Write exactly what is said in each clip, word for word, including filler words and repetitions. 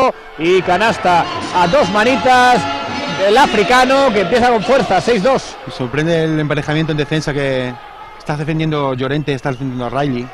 y canasta a dos manitas del africano, que empieza con fuerza. Seis dos. Sorprende el emparejamiento en defensa, que está defendiendo Llorente, está defendiendo a Riley,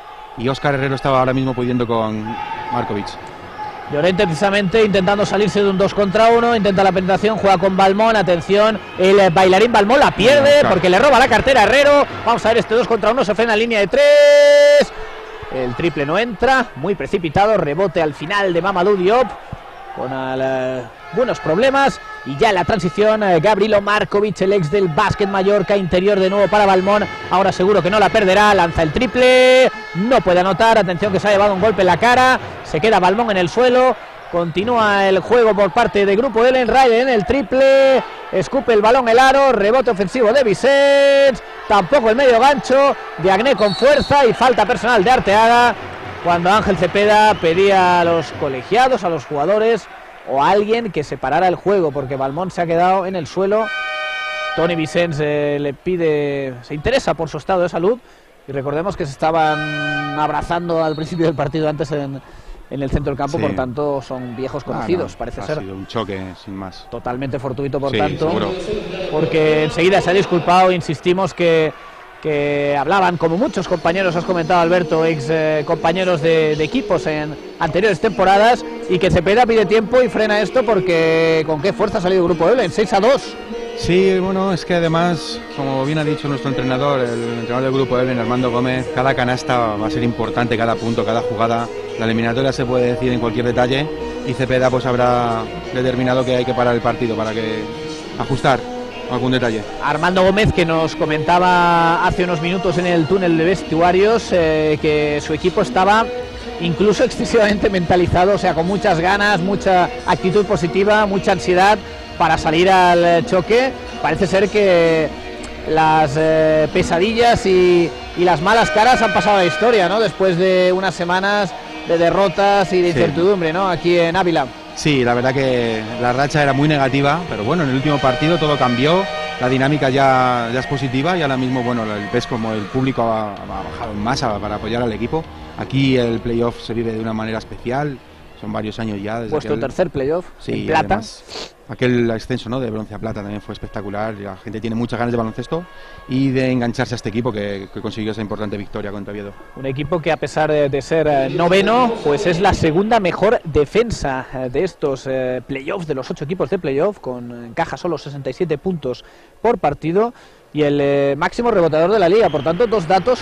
y Óscar Herrero estaba ahora mismo pudiendo con Markovic. Llorente precisamente intentando salirse de un dos contra uno, intenta la penetración, juega con Balmón, atención, el bailarín Balmón la pierde no, claro. porque le roba la cartera a Herrero. Vamos a ver este dos contra uno, se frena en línea de tres, el triple no entra, muy precipitado, rebote al final de Mamadou Diop, con uh, buenos problemas, y ya en la transición uh, Gavrilo Markovic, el ex del Básquet Mallorca, interior de nuevo para Balmón, ahora seguro que no la perderá, lanza el triple, no puede anotar, atención que se ha llevado un golpe en la cara, se queda Balmón en el suelo, continúa el juego por parte de Grupo Ellen. Riley en el triple, escupe el balón el aro, rebote ofensivo de Vicens, tampoco el medio gancho, Diagne con fuerza y falta personal de Arteaga, cuando Ángel Cepeda pedía a los colegiados, a los jugadores o a alguien que separara el juego, porque Balmón se ha quedado en el suelo. Toni Vicens eh, le pide, se interesa por su estado de salud, y recordemos que se estaban abrazando al principio del partido, antes en, en el centro del campo, sí. por tanto son viejos conocidos, ah, no, parece ha ser. Ha sido un choque sin más. Totalmente fortuito, por sí, tanto, seguro. Porque enseguida se ha disculpado, insistimos que que hablaban, como muchos compañeros, has comentado Alberto, ex eh, compañeros de, de equipos en anteriores temporadas, y que Cepeda pide tiempo y frena esto, porque con qué fuerza ha salido el Grupo Ellen, seis a dos. Sí, bueno, es que además, como bien ha dicho nuestro entrenador, el entrenador del Grupo Ellen, Armando Gómez, cada canasta va a ser importante, cada punto, cada jugada. La eliminatoria se puede decir en cualquier detalle, y Cepeda pues habrá determinado que hay que parar el partido para que ajustar algún detalle. Armando Gómez, que nos comentaba hace unos minutos en el túnel de vestuarios eh, que su equipo estaba incluso excesivamente mentalizado, o sea, con muchas ganas, mucha actitud positiva, mucha ansiedad para salir al choque. Parece ser que las eh, pesadillas y, y las malas caras han pasado a la historia, ¿no? Después de unas semanas de derrotas y de incertidumbre, ¿no? Aquí en Ávila. Sí, la verdad que la racha era muy negativa, pero bueno, en el último partido todo cambió, la dinámica ya, ya es positiva, y ahora mismo, bueno, ves como el público ha, ha bajado en masa para apoyar al equipo. Aquí el playoff se vive de una manera especial, son varios años ya. Desde Vuestro aquel, tercer playoff, sí, en plata. Además, aquel ascenso, ¿no?, de bronce a plata también fue espectacular, la gente tiene muchas ganas de baloncesto y de engancharse a este equipo que, que consiguió esa importante victoria contra Oviedo. Un equipo que, a pesar de, de ser eh, noveno, pues es la segunda mejor defensa eh, de estos eh, playoffs, de los ocho equipos de playoff, con encaja solo sesenta y siete puntos por partido, y el eh, máximo reboteador de la liga. Por tanto, dos datos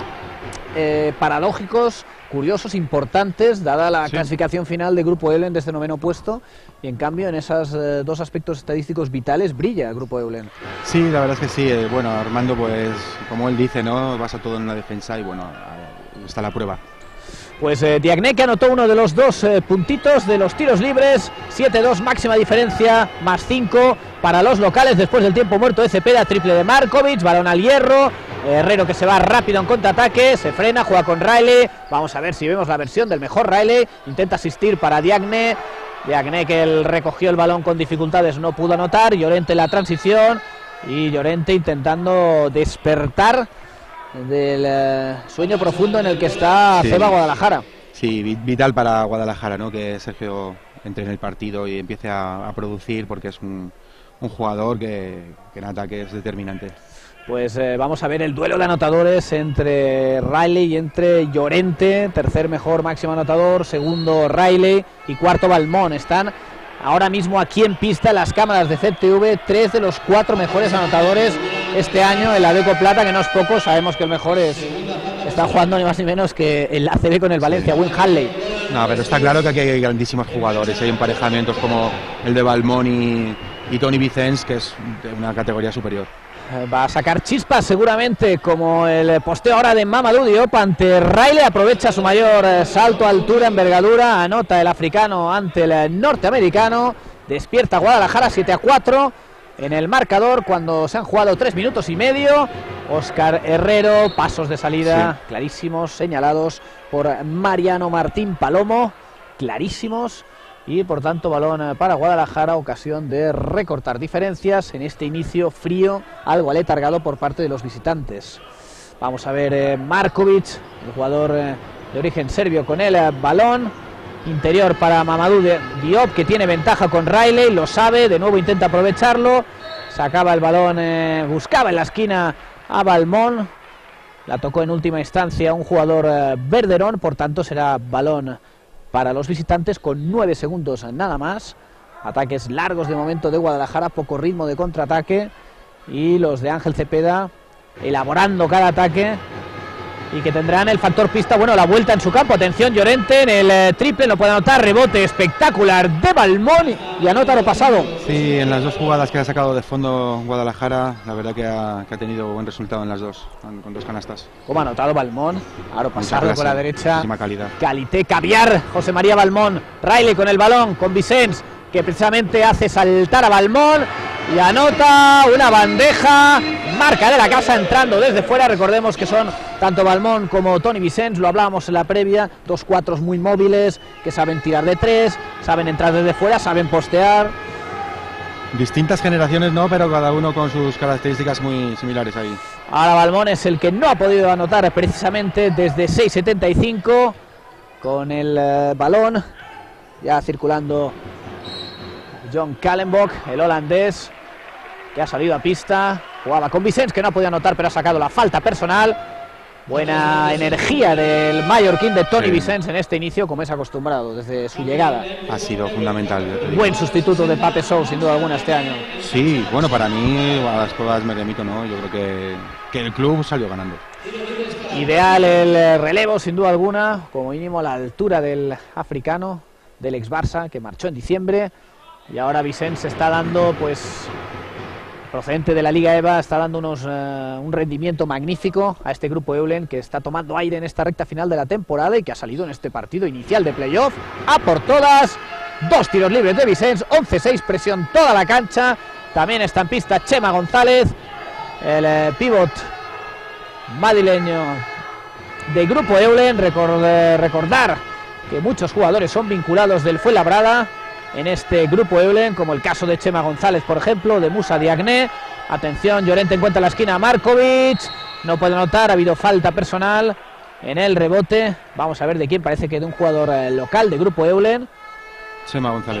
eh, paradójicos, curiosos, importantes, dada la sí. clasificación final de Grupo Eulen desde noveno puesto, y en cambio en esos eh, dos aspectos estadísticos vitales brilla el Grupo Eulen. Sí, la verdad es que sí, eh, bueno, Armando, pues como él dice, ¿no?, basa todo en la defensa, y bueno, ahí está la prueba. Pues eh, Diagne, que anotó uno de los dos eh, puntitos de los tiros libres, siete dos, máxima diferencia, más cinco para los locales después del tiempo muerto de Cepeda, triple de Markovic, balón al hierro, Herrero que se va rápido en contraataque, se frena, juega con Riley, vamos a ver si vemos la versión del mejor Riley, intenta asistir para Diagne, Diagne que él recogió el balón con dificultades, no pudo anotar, Llorente en la transición, y Llorente intentando despertar del eh, sueño profundo en el que está sí. Ceba Guadalajara. Sí, vital para Guadalajara, ¿no?, que Sergio entre en el partido y empiece a, a producir, porque es un, un jugador que, que en ataque es determinante. Pues eh, vamos a ver el duelo de anotadores entre Riley y entre Llorente, tercer mejor máximo anotador, segundo Riley y cuarto Balmón. Están ahora mismo aquí en pista las cámaras de C T V, tres de los cuatro mejores anotadores este año en la Deco Plata, que no es poco, sabemos que el mejor es, está jugando ni más ni menos que el A C B con el Valencia, Win Hadley. No, pero está claro que aquí hay grandísimos jugadores, hay emparejamientos como el de Balmón y, y Toni Vicens, que es de una categoría superior. Va a sacar chispas seguramente, como el posteo ahora de Mamadou Diop ante Riley, aprovecha su mayor salto, altura, envergadura, anota el africano ante el norteamericano, despierta Guadalajara siete a cuatro en el marcador cuando se han jugado tres minutos y medio. Óscar Herrero, pasos de salida sí. clarísimos, señalados por Mariano Martín Palomo, clarísimos. Y por tanto balón para Guadalajara, ocasión de recortar diferencias en este inicio frío, algo aletargado por parte de los visitantes. Vamos a ver eh, Markovic, el jugador eh, de origen serbio, con el eh, balón. interior para Mamadou Diop, que tiene ventaja con Riley, lo sabe, de nuevo intenta aprovecharlo, sacaba el balón, eh, buscaba en la esquina a Balmón, la tocó en última instancia un jugador eh, Verderón, por tanto será balón para los visitantes con nueve segundos nada más. Ataques largos de momento de Guadalajara, poco ritmo de contraataque, y los de Ángel Cepeda elaborando cada ataque, y que tendrán el factor pista, bueno, la vuelta en su campo. Atención, Llorente en el eh, triple, no puede anotar, rebote espectacular de Balmón y anota lo pasado. Sí, en las dos jugadas que ha sacado de fondo Guadalajara, la verdad que ha, que ha tenido buen resultado en las dos, con, con dos canastas. Como ha anotado Balmón, ahora pasado con la derecha, calidad. Calité, caviar, José María Balmón, Riley con el balón, con Vicens, que precisamente hace saltar a Balmón y anota una bandeja, marca de la casa entrando desde fuera. Recordemos que son tanto Balmón como Toni Vicens, lo hablábamos en la previa, dos cuatros muy móviles, que saben tirar de tres, saben entrar desde fuera, saben postear. Distintas generaciones, no, pero cada uno con sus características muy similares ahí. Ahora Balmón es el que no ha podido anotar precisamente desde seis setenta y cinco, con el eh, balón ya circulando John Kallenbach, el holandés, que ha salido a pista, jugaba con Vicens, que no ha podido anotar, pero ha sacado la falta personal. Buena energía del mallorquín de Toni sí. Vicens en este inicio, como es acostumbrado desde su llegada. Ha sido fundamental. Buen sustituto de Pape Sou, sin duda alguna, este año. Sí, bueno, para mí, a las pruebas me remito, ¿no? Yo creo que, que el club salió ganando. Ideal el relevo, sin duda alguna, como mínimo a la altura del africano, del ex Barça, que marchó en diciembre. Y ahora Vicens está dando, pues, procedente de la Liga E V A, está dando unos, uh, un rendimiento magnífico a este grupo Eulen, que está tomando aire en esta recta final de la temporada y que ha salido en este partido inicial de playoff a por todas. Dos tiros libres de Vicens, once seis, presión toda la cancha. También está en pista Chema González, el eh, pívot madrileño del grupo Eulen. Record, eh, recordar que muchos jugadores son vinculados del Fuenlabrada en este grupo Eulen, como el caso de Chema González, por ejemplo, de Musa Diagne. Atención, Llorente encuentra la esquina a Markovic, no puede anotar, ha habido falta personal en el rebote. Vamos a ver de quién, parece que de un jugador eh, local de grupo Eulen. Chema González.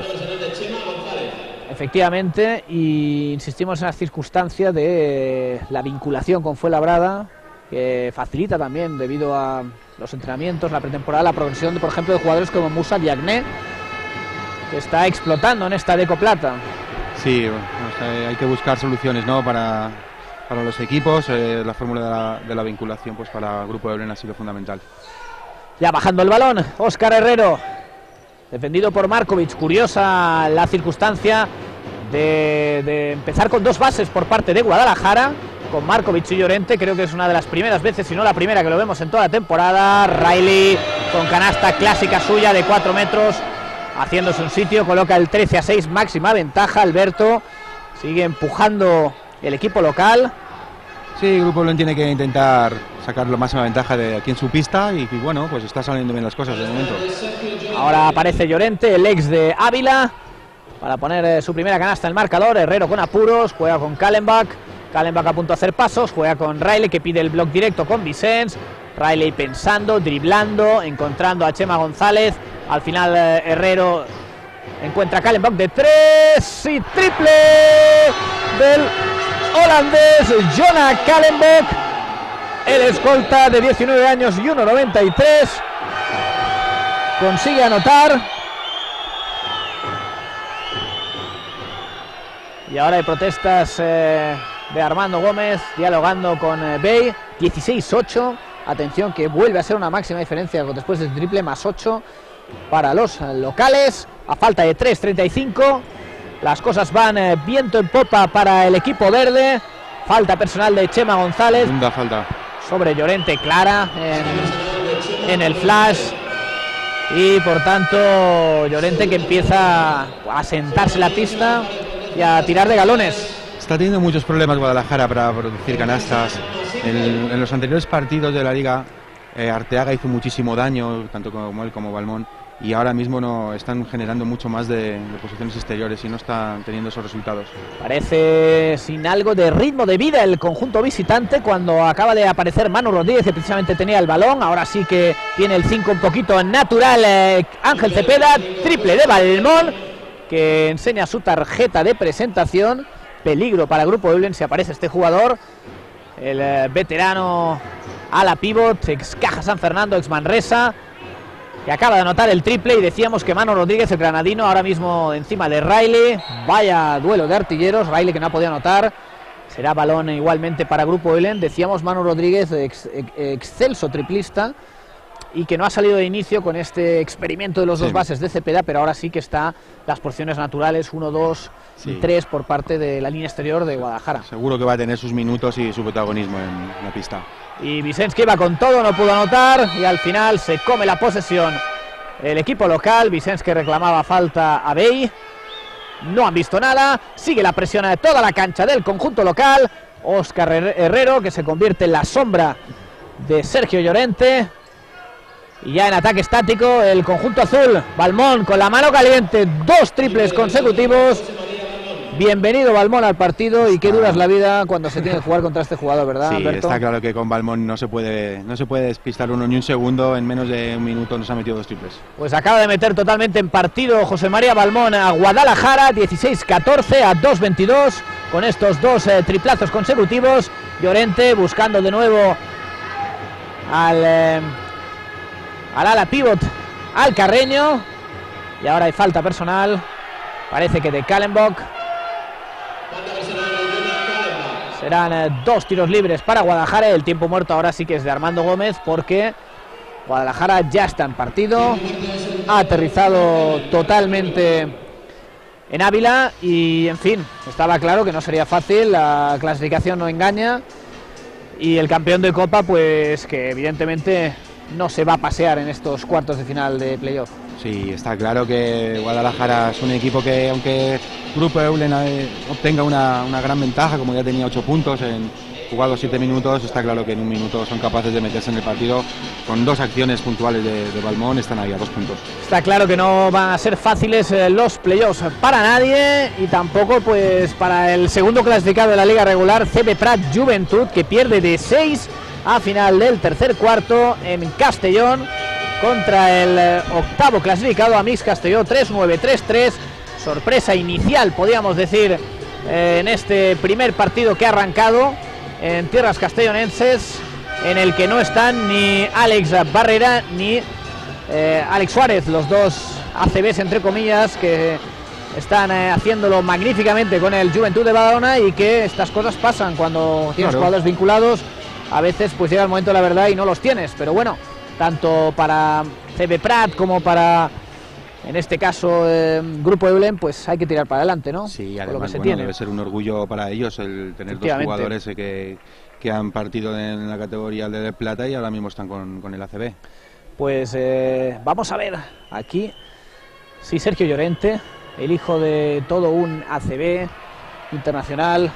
Efectivamente, y insistimos en la circunstancia de eh, la vinculación con Fuenlabrada, que facilita también, debido a los entrenamientos, la pretemporada, la progresión, de, por ejemplo, de jugadores como Musa Diagne, que está explotando en esta Deco Plata. Sí, o sea, hay que buscar soluciones, ¿no? para, para los equipos. Eh, la fórmula de la, de la vinculación, pues para el grupo de Eulen ha sido fundamental. Ya bajando el balón, Óscar Herrero, defendido por Markovic. Curiosa la circunstancia de, de empezar con dos bases por parte de Guadalajara, con Markovic y Llorente. Creo que es una de las primeras veces, si no la primera, que lo vemos en toda la temporada. Riley con canasta clásica suya de cuatro metros, haciéndose un sitio, coloca el trece a seis, máxima ventaja. Alberto sigue empujando el equipo local. Sí, el grupo Eulen tiene que intentar sacar la máxima ventaja de aquí en su pista y, y bueno, pues está saliendo bien las cosas de momento. Ahora aparece Llorente, el ex de Ávila, para poner eh, su primera canasta en el marcador. Herrero con apuros, juega con Kallenbach. Kallenbach a punto de hacer pasos, juega con Riley, que pide el block directo con Vicens. Riley pensando, driblando, encontrando a Chema González. Al final eh, Herrero encuentra a Kallenbach de tres y triple del holandés Jona Kallenbach, el escolta de diecinueve años y uno noventa y tres, consigue anotar. Y ahora hay protestas eh, de Armando Gómez dialogando con eh, Bey. Dieciséis ocho, atención que vuelve a ser una máxima diferencia después del triple, más ocho para los locales, a falta de tres treinta y cinco. Las cosas van eh, viento en popa para el equipo verde. Falta personal de Chema González. Segunda falta sobre Llorente, clara en, en el flash. Y por tanto Llorente, que empieza a sentarse en la pista y a tirar de galones. Está teniendo muchos problemas Guadalajara para producir canastas. En, en los anteriores partidos de la liga, eh, Arteaga hizo muchísimo daño, tanto como él como Balmón. y ahora mismo no están generando mucho más de, de posiciones exteriores y no están teniendo esos resultados. Parece sin algo de ritmo de vida el conjunto visitante cuando acaba de aparecer Manu Rodríguez, que precisamente tenía el balón. Ahora sí que tiene el cinco un poquito natural eh, Ángel Cepeda, triple de Balmón, que enseña su tarjeta de presentación. Peligro para el Grupo Eulen si aparece este jugador, el eh, veterano ala pívot, ex Caja San Fernando, ex Manresa, que acaba de anotar el triple. Y decíamos que Manu Rodríguez, el granadino, ahora mismo encima de Riley. Vaya duelo de artilleros, Riley que no ha podido anotar. Será balón igualmente para Grupo Eulen. Decíamos Manu Rodríguez, ex, ex, excelso triplista, y que no ha salido de inicio con este experimento de los sí. dos bases de Cepeda, pero ahora sí que está las porciones naturales, uno, dos sí. y tres por parte de la línea exterior de Guadalajara. Seguro que va a tener sus minutos y su protagonismo en la pista. Y Vicensky iba con todo, no pudo anotar, y al final se come la posesión el equipo local. Vicensky reclamaba falta a Bey, no han visto nada, sigue la presión de toda la cancha del conjunto local. Óscar Herrero, que se convierte en la sombra de Sergio Llorente. Y ya en ataque estático el conjunto azul. Balmón con la mano caliente, dos triples consecutivos. Bienvenido Balmón al partido, y qué dura es la vida cuando se tiene que jugar contra este jugador, ¿verdad, sí, Alberto? Está claro que con Balmón no se puede no se puede despistar uno ni un segundo. En menos de un minuto nos ha metido dos triples. Pues acaba de meter totalmente en partido José María Balmón a Guadalajara, dieciséis catorce a dos veintidós, con estos dos eh, triplazos consecutivos. Llorente buscando de nuevo al... Eh, al ala pívot, al Carreño, y ahora hay falta personal, parece que de Kallenbach. Serán eh, dos tiros libres para Guadalajara. El tiempo muerto ahora sí que es de Armando Gómez, porque Guadalajara ya está en partido, ha aterrizado totalmente en Ávila, y en fin, estaba claro que no sería fácil, la clasificación no engaña, y el campeón de Copa pues que evidentemente no se va a pasear en estos cuartos de final de playoff. Sí, está claro que Guadalajara es un equipo que, aunque Grupo Eulen obtenga una, una gran ventaja, como ya tenía ocho puntos en jugados siete minutos, está claro que en un minuto son capaces de meterse en el partido. Con dos acciones puntuales de, de Balmón están ahí a dos puntos. Está claro que no van a ser fáciles eh, los playoffs para nadie, y tampoco pues para el segundo clasificado de la liga regular, C B Prat Juventud, que pierde de seis a final del tercer cuarto en Castellón contra el eh, octavo clasificado, Amics Castelló, tres nueve tres tres. Sorpresa inicial, podríamos decir, eh, en este primer partido que ha arrancado en tierras castellonenses, en el que no están ni Alex Barrera ni eh, Alex Suárez, los dos A C Bs entre comillas, que están eh, haciéndolo magníficamente con el Juventud de Badalona, y que estas cosas pasan cuando tienes claro. jugadores vinculados. A veces pues llega el momento de la verdad y no los tienes, pero bueno, tanto para C B Prat como para, en este caso, eh, Grupo Eulen, pues hay que tirar para adelante, ¿no? Sí, además, lo que se bueno, tiene. Debe ser un orgullo para ellos el tener dos jugadores que, que han partido en la categoría de plata y ahora mismo están con, con el A C B. Pues eh, vamos a ver aquí, sí, Sergio Llorente, el hijo de todo un A C B internacional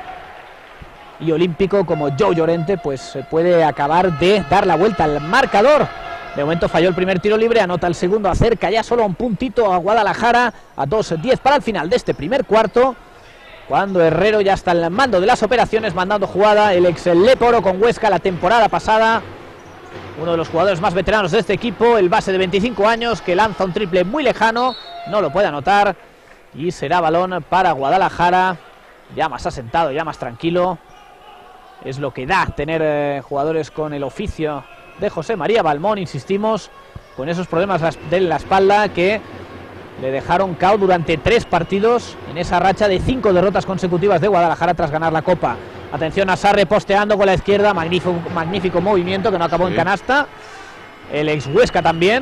y olímpico como Joe Llorente, pues puede acabar de dar la vuelta al marcador. De momento falló el primer tiro libre, anota el segundo, acerca ya solo a un puntito a Guadalajara, a dos diez para el final de este primer cuarto, cuando Herrero ya está al mando de las operaciones, mandando jugada, el ex Leporo con Huesca la temporada pasada, uno de los jugadores más veteranos de este equipo, el base de veinticinco años, que lanza un triple muy lejano, no lo puede anotar, y será balón para Guadalajara, ya más asentado, ya más tranquilo. Es lo que da tener eh, jugadores con el oficio de José María Balmón, insistimos, con esos problemas de la espalda que le dejaron cao durante tres partidos en esa racha de cinco derrotas consecutivas de Guadalajara tras ganar la Copa. Atención a Sarre posteando con la izquierda, magnífico, magnífico movimiento que no acabó sí. en canasta. El ex Huesca también,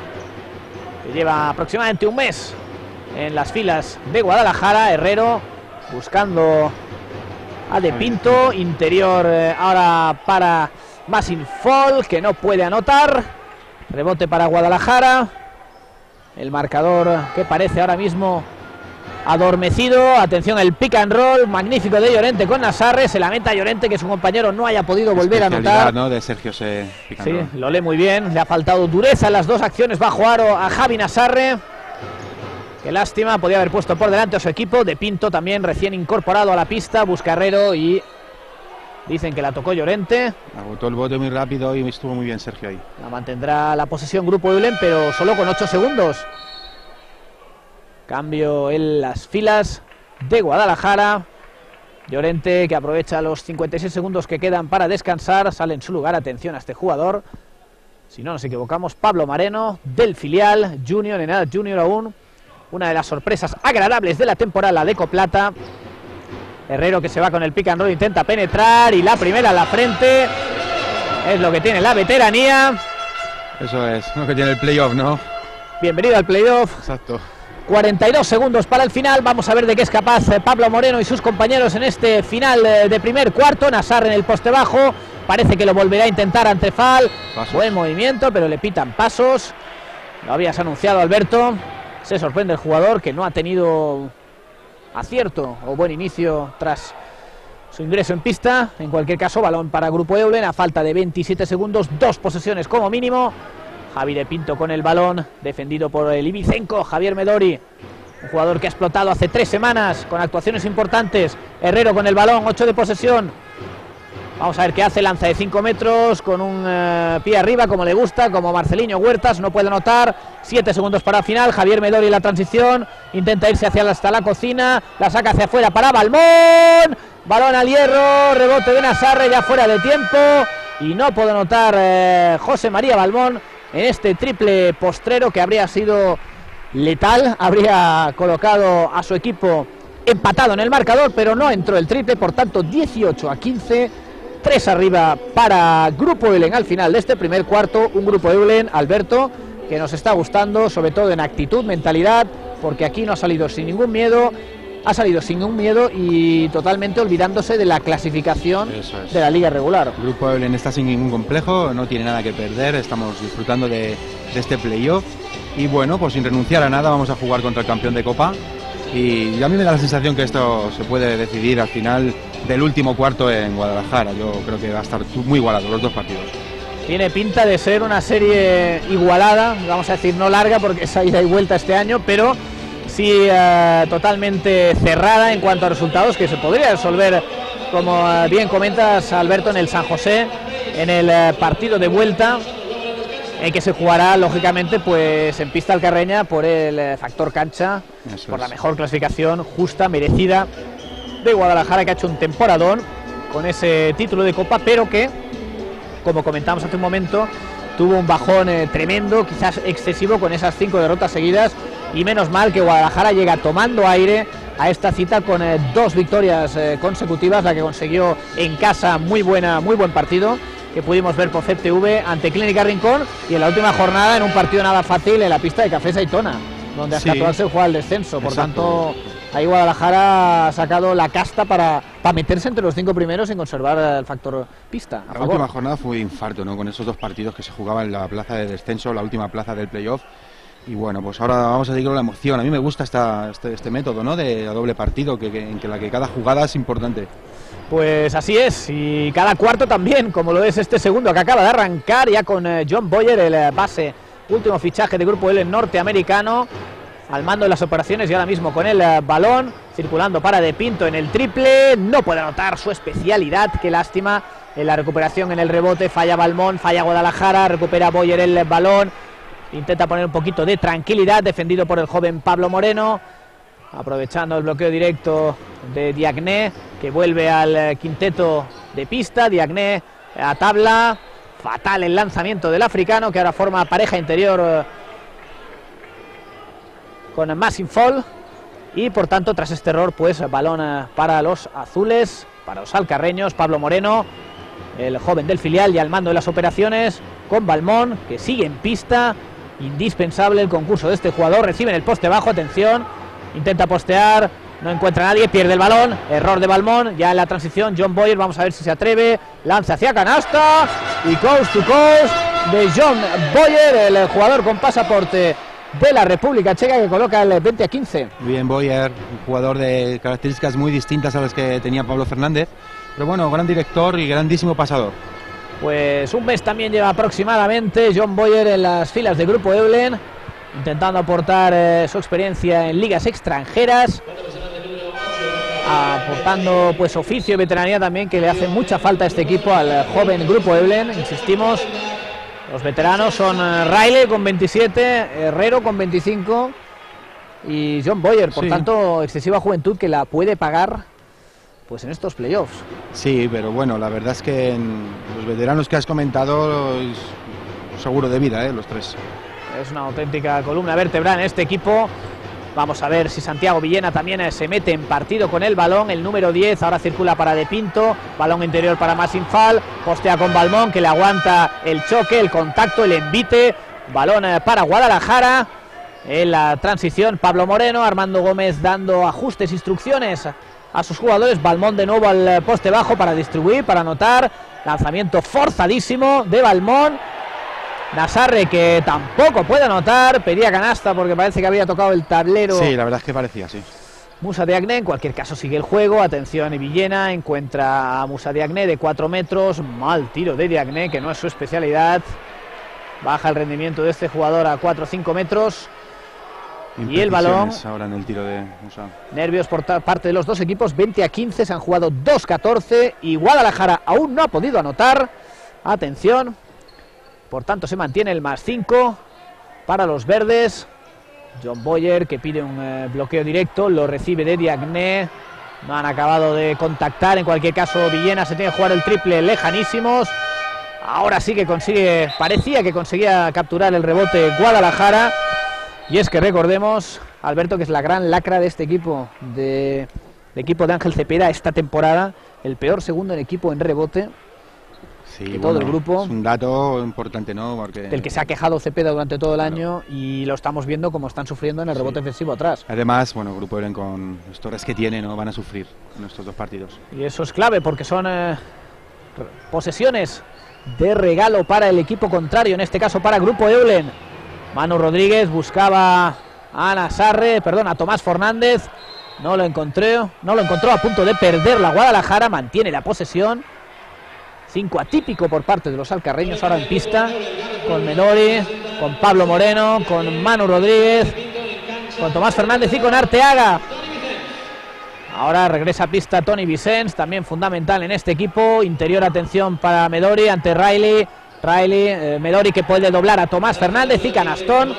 que lleva aproximadamente un mes en las filas de Guadalajara. Herrero buscando a De Pinto, interior eh, ahora para Masin Fall, que no puede anotar. Rebote para Guadalajara. El marcador que parece ahora mismo adormecido. Atención, el pick and roll magnífico de Llorente con Nassarre. Se lamenta Llorente que su compañero no haya podido volver a anotar, ¿no? De Sergio se pick and sí, roll. lo lee muy bien. Le ha faltado dureza en las dos acciones bajo aro a Javi Nassarre. Qué lástima, podía haber puesto por delante a su equipo. De Pinto también recién incorporado a la pista, busca Herrero y dicen que la tocó Llorente. Agotó el bote muy rápido y estuvo muy bien Sergio ahí. La mantendrá la posesión Grupo Eulen, pero solo con ocho segundos. Cambio en las filas de Guadalajara. Llorente, que aprovecha los cincuenta y seis segundos que quedan para descansar, sale en su lugar. Atención a este jugador, si no nos equivocamos, Pablo Moreno, del filial Junior, en edad Junior aún. Una de las sorpresas agradables de la temporada de Coplata. Herrero, que se va con el pick and roll, intenta penetrar y la primera a la frente. Es lo que tiene la veteranía. Eso es lo que tiene el playoff, ¿no? Bienvenido al playoff. Exacto. cuarenta y dos segundos para el final. Vamos a ver de qué es capaz Pablo Moreno y sus compañeros en este final de primer cuarto. Nassarre en el poste bajo. Parece que lo volverá a intentar ante Fal. Pasos. Buen movimiento, pero le pitan pasos. Lo habías anunciado, Alberto. Se sorprende el jugador, que no ha tenido acierto o buen inicio tras su ingreso en pista. En cualquier caso, balón para Grupo Eulen a falta de veintisiete segundos, dos posesiones como mínimo. Javi de Pinto con el balón, defendido por el ibicenco Javier Medori, un jugador que ha explotado hace tres semanas con actuaciones importantes. Herrero con el balón, ocho de posesión. Vamos a ver qué hace, lanza de cinco metros con un uh, pie arriba, como le gusta, como Marcelinho Huertas, no puede anotar. siete segundos para el final, Javier Medori la transición, intenta irse hacia la, hasta la cocina, la saca hacia afuera para Balmón, balón al hierro, rebote de Nassarre ya fuera de tiempo, y no puede anotar uh, José María Balmón en este triple postrero que habría sido letal, habría colocado a su equipo empatado en el marcador, pero no entró el triple, por tanto dieciocho a quince. tres arriba para Grupo Eulen al final de este primer cuarto. Un Grupo Eulen, Alberto, que nos está gustando, sobre todo en actitud, mentalidad, porque aquí no ha salido sin ningún miedo, ha salido sin ningún miedo y totalmente olvidándose de la clasificación es. de la liga regular. Grupo Eulen está sin ningún complejo, no tiene nada que perder, estamos disfrutando de, de este playoff y bueno, pues sin renunciar a nada vamos a jugar contra el campeón de Copa. Y a mí me da la sensación que esto se puede decidir al final del último cuarto en Guadalajara. Yo creo que va a estar muy igualado los dos partidos. Tiene pinta de ser una serie igualada, vamos a decir no larga porque es ida y vuelta este año, pero sí uh, totalmente cerrada en cuanto a resultados, que se podría resolver, como uh, bien comentas, Alberto, en el San José, en el uh, partido de vuelta, en que se jugará lógicamente pues en pista alcarreña por el eh, factor cancha. Eso por es. La mejor clasificación justa, merecida de Guadalajara, que ha hecho un temporadón con ese título de Copa, pero que, como comentamos hace un momento, tuvo un bajón eh, tremendo, quizás excesivo, con esas cinco derrotas seguidas, y menos mal que Guadalajara llega tomando aire a esta cita con eh, dos victorias eh, consecutivas, la que consiguió en casa, muy buena, muy buen partido, que pudimos ver por C T V ante Clínica Rincón, y en la última jornada en un partido nada fácil en la pista de Cafés Aitona, donde hasta sí. se juega el descenso. Por Exacto. tanto, ahí Guadalajara ha sacado la casta para, para meterse entre los cinco primeros sin conservar el factor pista. A la favor. última jornada fue un infarto, ¿no? Con esos dos partidos que se jugaban en la plaza de descenso, la última plaza del playoff. Y bueno, pues ahora vamos a seguir con la emoción. A mí me gusta esta, este, este método, ¿no? De doble partido, que, que, en que la que cada jugada es importante. Pues así es, y cada cuarto también, como lo es este segundo que acaba de arrancar, ya con eh, John Boyer, el eh, base, último fichaje de Grupo Eulen norteamericano, al mando de las operaciones y ahora mismo con el eh, balón, circulando para De Pinto en el triple, no puede anotar su especialidad, qué lástima, en la recuperación en el rebote, falla Balmón, falla Guadalajara, recupera Boyer el balón, intenta poner un poquito de tranquilidad, defendido por el joven Pablo Moreno, aprovechando el bloqueo directo de Diagné, que vuelve al quinteto de pista. Diagné a tabla, fatal el lanzamiento del africano, que ahora forma pareja interior con Massinfol, y por tanto tras este error pues balón para los azules, para los alcarreños. Pablo Moreno, el joven del filial, y al mando de las operaciones, con Balmón, que sigue en pista. Indispensable el concurso de este jugador, recibe en el poste bajo, atención, intenta postear, no encuentra a nadie, pierde el balón, error de Balmón, ya en la transición John Boyer, vamos a ver si se atreve, lanza hacia canasta, y coast to coast de John Boyer, el jugador con pasaporte de la República Checa, que coloca el veinte a quince. Bien, Boyer, un jugador de características muy distintas a las que tenía Pablo Fernández, pero bueno, gran director y grandísimo pasador. Pues un mes también lleva aproximadamente John Boyer en las filas del Grupo Eulen, intentando aportar eh, su experiencia en ligas extranjeras, aportando pues oficio y veteranía también, que le hace mucha falta a este equipo, al joven Grupo Eulen. Insistimos, los veteranos son eh, Riley con veintisiete, Herrero con veinticinco y John Boyer, por sí. tanto excesiva juventud que la puede pagar pues en estos playoffs. Sí, pero bueno, la verdad es que en los veteranos que has comentado es seguro de vida, ¿eh? Los tres. Es una auténtica columna vertebral en este equipo. Vamos a ver si Santiago Villena también se mete en partido con el balón. El número diez ahora circula para De Pinto, balón interior para Masinfal, postea con Balmón, que le aguanta el choque, el contacto, el envite. Balón para Guadalajara. En la transición Pablo Moreno, Armando Gómez dando ajustes, instrucciones a sus jugadores. Balmón de nuevo al poste bajo para distribuir, para anotar. Lanzamiento forzadísimo de Balmón. Nasarre, que tampoco puede anotar, pedía canasta porque parece que había tocado el tablero. Sí, la verdad es que parecía, sí. Musa Diagne, en cualquier caso sigue el juego. Atención, Villena encuentra a Musa Diagne de cuatro metros. Mal tiro de Diagne, que no es su especialidad. Baja el rendimiento de este jugador a cuatro o cinco metros. Y el balón ahora en el tiro de Musa. Nervios por parte de los dos equipos. Veinte a quince, se han jugado dos catorce y Guadalajara aún no ha podido anotar. Atención, por tanto se mantiene el más cinco para los verdes. John Boyer, que pide un eh, bloqueo directo, lo recibe de Diagne. No han acabado de contactar. En cualquier caso, Villena se tiene que jugar el triple lejanísimos. Ahora sí que consigue, parecía que conseguía capturar el rebote Guadalajara. Y es que recordemos, Alberto, que es la gran lacra de este equipo, de, de equipo de Ángel Cepeda esta temporada, el peor segundo en equipo en rebote. Sí, de bueno, todo el grupo. Es un dato importante, ¿no? Porque del que se ha quejado Cepeda durante todo el año, claro. Y lo estamos viendo como están sufriendo en el rebote sí. ofensivo atrás. Además, bueno, Grupo Eulen con los torres que tiene, ¿no? Van a sufrir en estos dos partidos. Y eso es clave porque son eh, posesiones de regalo para el equipo contrario, en este caso para Grupo Eulen. Manu Rodríguez buscaba a Nasarre, perdón, a Tomás Fernández. No lo encontró, no lo encontró, a punto de perder la Guadalajara, mantiene la posesión. Cinco atípico por parte de los alcarreños, ahora en pista, con Menori, con Pablo Moreno, con Manu Rodríguez, con Tomás Fernández y con Arteaga. Ahora regresa a pista Tony Vicens, también fundamental en este equipo. Interior, atención para Medori ante Riley. Riley, eh, Medori, que puede doblar a Tomás Fernández y canastón.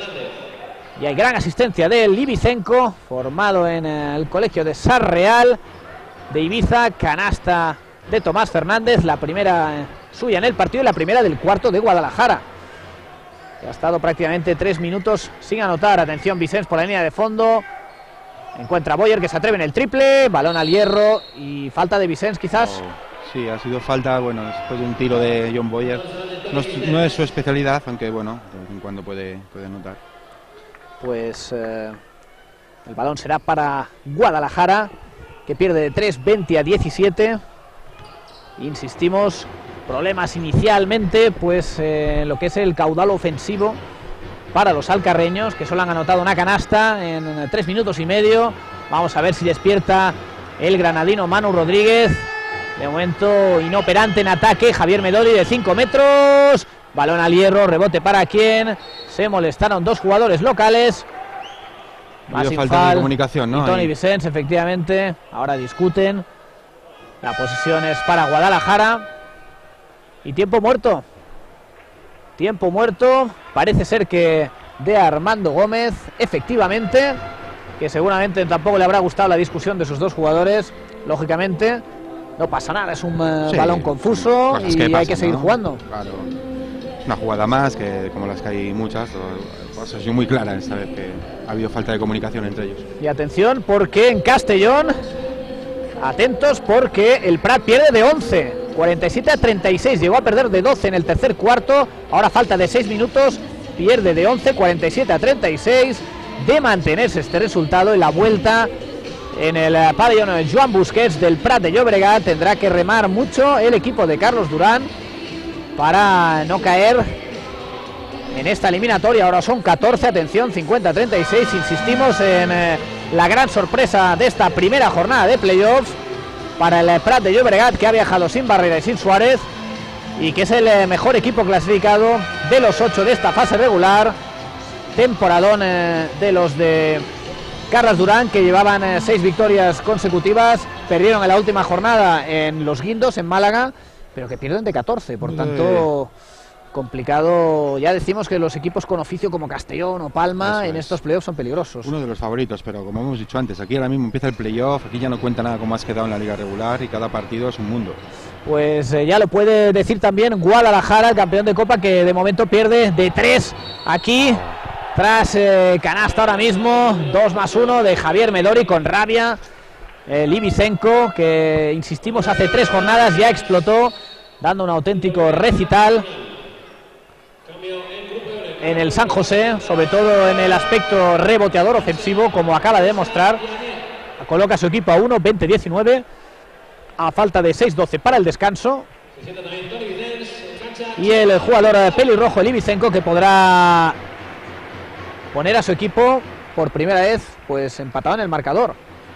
Y hay gran asistencia de Libicenco, formado en eh, el colegio de Sarreal de Ibiza. Canasta de Tomás Fernández, la primera eh, suya en el partido y la primera del cuarto de Guadalajara, que ha estado prácticamente tres minutos sin anotar. Atención, Vicens por la línea de fondo. Encuentra a Boyer, que se atreve en el triple. Balón al hierro y falta de Vicens quizás. Oh. Sí, ha sido falta, bueno, después de un tiro de John Boyer. No es, no es su especialidad, aunque bueno, de vez en cuando puede, puede anotar. Pues eh, el balón será para Guadalajara, que pierde de tres, veinte a diecisiete. Insistimos, problemas inicialmente, pues eh, lo que es el caudal ofensivo para los alcarreños, que solo han anotado una canasta en tres minutos y medio. Vamos a ver si despierta el granadino Manu Rodríguez. De momento inoperante en ataque Javier Medori de cinco metros. Balón al hierro, rebote para quien. Se molestaron dos jugadores locales. Más falta de comunicación, ¿no? Y Tony Vicens, efectivamente. Ahora discuten. La posesión es para Guadalajara. Y tiempo muerto. Tiempo muerto. Parece ser que de Armando Gómez, efectivamente. Que seguramente tampoco le habrá gustado la discusión de sus dos jugadores. Lógicamente. No pasa nada, es un uh, sí, balón confuso y que pasan, hay que seguir, ¿no? jugando. Claro. Una jugada más, que como las que hay muchas, pues ha sido muy clara esta vez que ha habido falta de comunicación entre ellos. Y atención, porque en Castellón, atentos, porque el Prat pierde de once, cuarenta y siete a treinta y seis, llegó a perder de doce en el tercer cuarto, ahora falta de seis minutos, pierde de once, cuarenta y siete a treinta y seis, de mantenerse este resultado en la vuelta. En el pabellón Joan Busquets del Prat de Llobregat tendrá que remar mucho el equipo de Carlos Durán para no caer en esta eliminatoria. Ahora son catorce, atención, cincuenta a treinta y seis. Insistimos en eh, la gran sorpresa de esta primera jornada de playoffs para el Prat de Llobregat, que ha viajado sin Barrera y sin Suárez, y que es el eh, mejor equipo clasificado de los ocho de esta fase regular. Temporadón eh, de los de Carles Durán, que llevaban eh, seis victorias consecutivas, perdieron en la última jornada en Los Guindos, en Málaga, pero que pierden de catorce, por tanto complicado. Ya decimos que los equipos con oficio como Castellón o Palma en estos playoffs son peligrosos. Uno de los favoritos, pero como hemos dicho antes, aquí ahora mismo empieza el playoff, aquí ya no cuenta nada cómo has quedado en la liga regular y cada partido es un mundo. Pues eh, ya lo puede decir también Guadalajara, el campeón de Copa, que de momento pierde de tres aquí, tras eh, canasta ahora mismo, dos más uno de Javier Medori con rabia. El Ibicenco, que insistimos hace tres jornadas ya explotó, dando un auténtico recital en el San José, sobre todo en el aspecto reboteador ofensivo, como acaba de demostrar. Coloca a su equipo a uno, veinte diecinueve, a falta de seis doce para el descanso. Y el jugador pelirrojo, el Ibicenco, que podrá poner a su equipo por primera vez pues empatado en el marcador.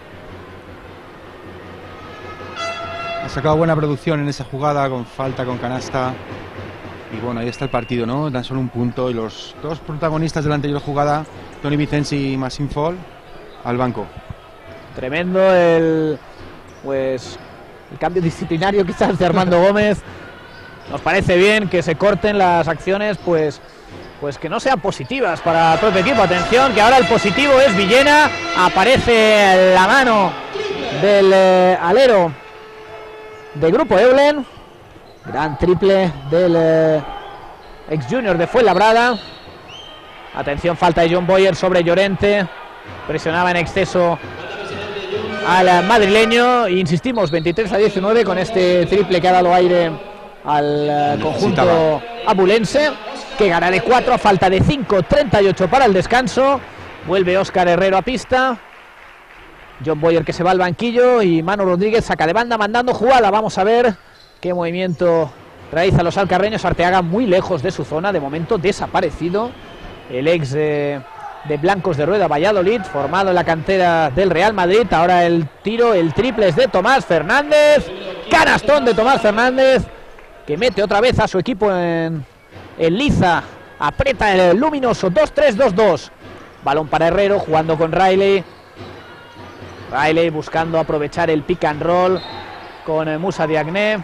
Ha sacado buena producción en esa jugada, con falta, con canasta. Y bueno, ahí está el partido, ¿no? Dan solo un punto y los dos protagonistas de la anterior jugada, Toni Vicenci y Massim Fall, al banco. Tremendo el pues el cambio disciplinario quizás de Armando Gómez. Nos parece bien que se corten las acciones, pues pues que no sean positivas para el propio equipo. Atención, que ahora el positivo es Villena. Aparece la mano del eh, alero de Grupo Eulen. Gran triple del eh, ex junior de Fuenlabrada. Atención, falta de John Boyer sobre Llorente. Presionaba en exceso al madrileño. Insistimos, veintitrés a diecinueve con este triple que ha dado aire al eh, conjunto abulense, que gana de cuatro a falta de cinco, treinta y ocho para el descanso. Vuelve Óscar Herrero a pista. John Boyer, que se va al banquillo, y Manu Rodríguez saca de banda mandando jugada. Vamos a ver qué movimiento realizan los alcarreños. Arteaga muy lejos de su zona, de momento desaparecido. El ex de, de Blancos de Rueda Valladolid, formado en la cantera del Real Madrid. Ahora el tiro, el triple es de Tomás Fernández. Canastón de Tomás Fernández, que mete otra vez a su equipo en, en liza. Aprieta el luminoso, dos tres, dos dos. Balón para Herrero, jugando con Riley. Riley buscando aprovechar el pick and roll con eh, Musa Diagne.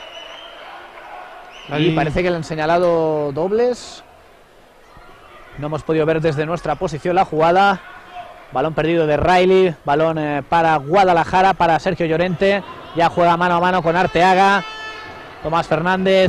Y parece que le han señalado dobles. No hemos podido ver desde nuestra posición la jugada. Balón perdido de Riley. Balón eh, para Guadalajara, para Sergio Llorente. Ya juega mano a mano con Arteaga. Tomás Fernández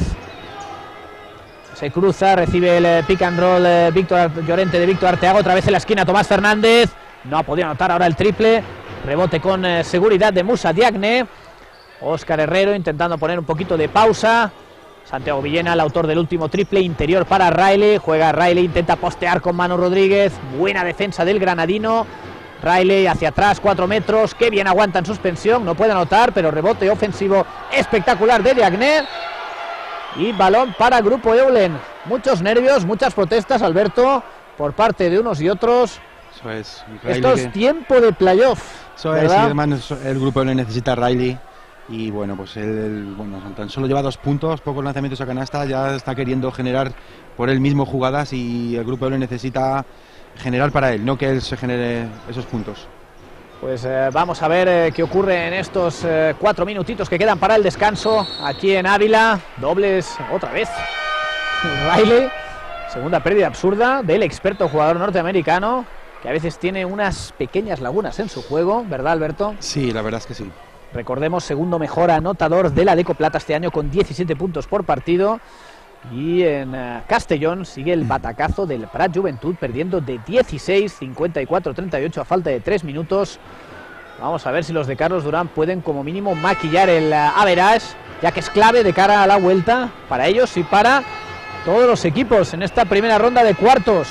se cruza, recibe el eh, pick and roll eh, Víctor Llorente de Víctor Arteaga. Otra vez en la esquina Tomás Fernández. No ha podido anotar ahora el triple. Rebote con eh, seguridad de Musa Diagne. Óscar Herrero intentando poner un poquito de pausa. Santiago Villena, el autor del último triple, interior para Riley. Juega Riley, intenta postear con Manu Rodríguez. Buena defensa del granadino. Riley hacia atrás, cuatro metros. Qué bien aguanta en suspensión. No puede anotar, pero rebote ofensivo espectacular de Diagne. Y balón para Grupo Eulen. Muchos nervios, muchas protestas, Alberto, por parte de unos y otros. Eso es. Esto es tiempo de playoff. Eso es, y además el Grupo Eulen necesita a Riley. Y bueno, pues él bueno, tan solo lleva dos puntos, pocos lanzamientos a canasta, ya está queriendo generar por él mismo jugadas, y el Grupo Eulen necesita generar para él, no que él se genere esos puntos. Pues eh, vamos a ver eh, qué ocurre en estos eh, cuatro minutitos que quedan para el descanso aquí en Ávila. Dobles otra vez. Riley, segunda pérdida absurda del experto jugador norteamericano, que a veces tiene unas pequeñas lagunas en su juego, ¿verdad, Alberto? Sí, la verdad es que sí. Recordemos, segundo mejor anotador de la Deco Plata este año con diecisiete puntos por partido. Y en uh, Castellón sigue el batacazo del Prat Juventud, perdiendo de dieciséis, cincuenta y cuatro, treinta y ocho a falta de tres minutos. Vamos a ver si los de Carlos Durán pueden como mínimo maquillar el uh, average, ya que es clave de cara a la vuelta para ellos y para todos los equipos en esta primera ronda de cuartos.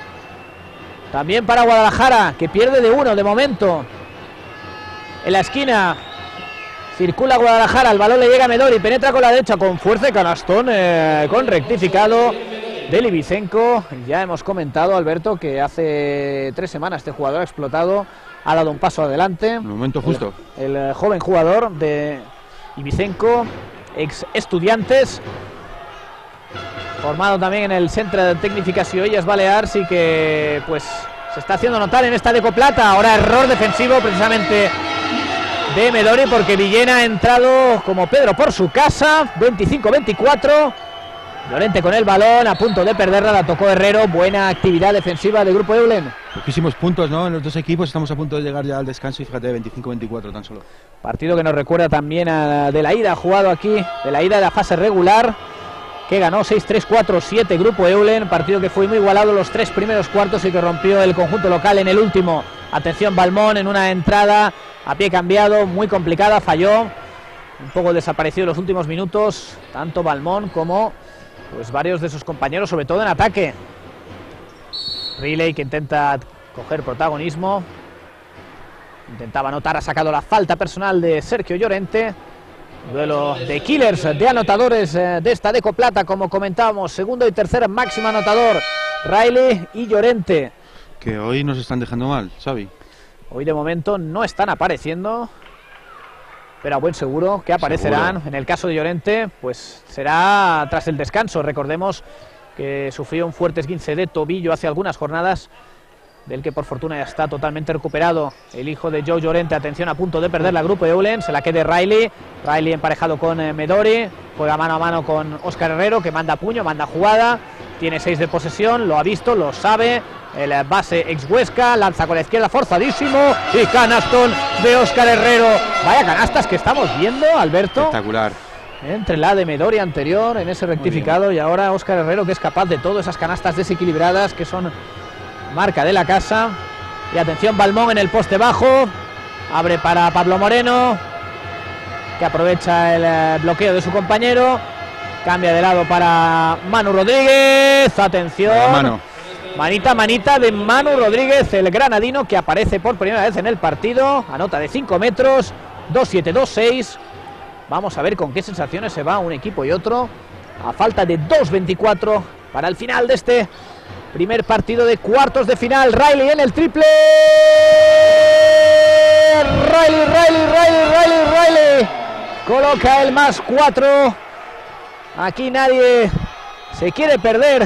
También para Guadalajara, que pierde de uno de momento. En la esquina circula Guadalajara, el balón le llega a Medori, penetra con la derecha con fuerza y canastón eh, con rectificado del Ibicenco. Ya hemos comentado, Alberto, que hace tres semanas este jugador ha explotado, ha dado un paso adelante. En el momento justo. El, el joven jugador de Ibicenco, ex Estudiantes, formado también en el Centre de Tecnificació Illes Balears, y que pues se está haciendo notar en esta Decoplata. Ahora error defensivo precisamente de Medori, porque Villena ha entrado como Pedro por su casa. Veinticinco veinticuatro. Llorente con el balón, a punto de perderla, la tocó Herrero. Buena actividad defensiva del Grupo Eulen. Poquísimos puntos, ¿no? En los dos equipos estamos a punto de llegar ya al descanso y fíjate, veinticinco veinticuatro tan solo. Partido que nos recuerda también a de la ida jugado aquí, de la ida de la fase regular, que ganó seis tres cuatro siete Grupo Eulen. Partido que fue muy igualado los tres primeros cuartos y que rompió el conjunto local en el último. Atención, Balmón en una entrada a pie cambiado, muy complicada, falló. Un poco desaparecido en los últimos minutos, tanto Balmón como pues varios de sus compañeros, sobre todo en ataque. Riley, que intenta coger protagonismo, intentaba anotar, ha sacado la falta personal de Sergio Llorente. Duelo de killers, de anotadores de esta Decoplata, como comentábamos, segundo y tercer máximo anotador, Riley y Llorente. Que hoy nos están dejando mal, Xavi. Hoy de momento no están apareciendo, pero a buen seguro que aparecerán. Seguro. En el caso de Llorente, pues será tras el descanso. Recordemos que sufrió un fuerte esguince de tobillo hace algunas jornadas, del que por fortuna ya está totalmente recuperado el hijo de Joe Llorente. Atención, a punto de perder la Grupo Eulen, se la quede Riley. Riley emparejado con eh, Medori, juega mano a mano con Óscar Herrero, que manda puño, manda jugada, tiene seis de posesión, lo ha visto, lo sabe. El base ex Huesca, lanza con la izquierda forzadísimo y canastón de Óscar Herrero. Vaya canastas que estamos viendo, Alberto. Espectacular. Entre la de Medori anterior en ese rectificado y ahora Óscar Herrero, que es capaz de todo, esas canastas desequilibradas que son marca de la casa. Y atención, Balmón en el poste bajo, abre para Pablo Moreno, que aprovecha el bloqueo de su compañero, cambia de lado para Manu Rodríguez. Atención, mano. manita, manita de Manu Rodríguez, el granadino, que aparece por primera vez en el partido, anota de cinco metros, dos siete dos seis. Vamos a ver con qué sensaciones se va un equipo y otro, a falta de dos veinticuatro para el final de este primer partido de cuartos de final. Riley en el triple. Riley, Riley, Riley, Riley, Riley. Coloca el más cuatro. Aquí nadie se quiere perder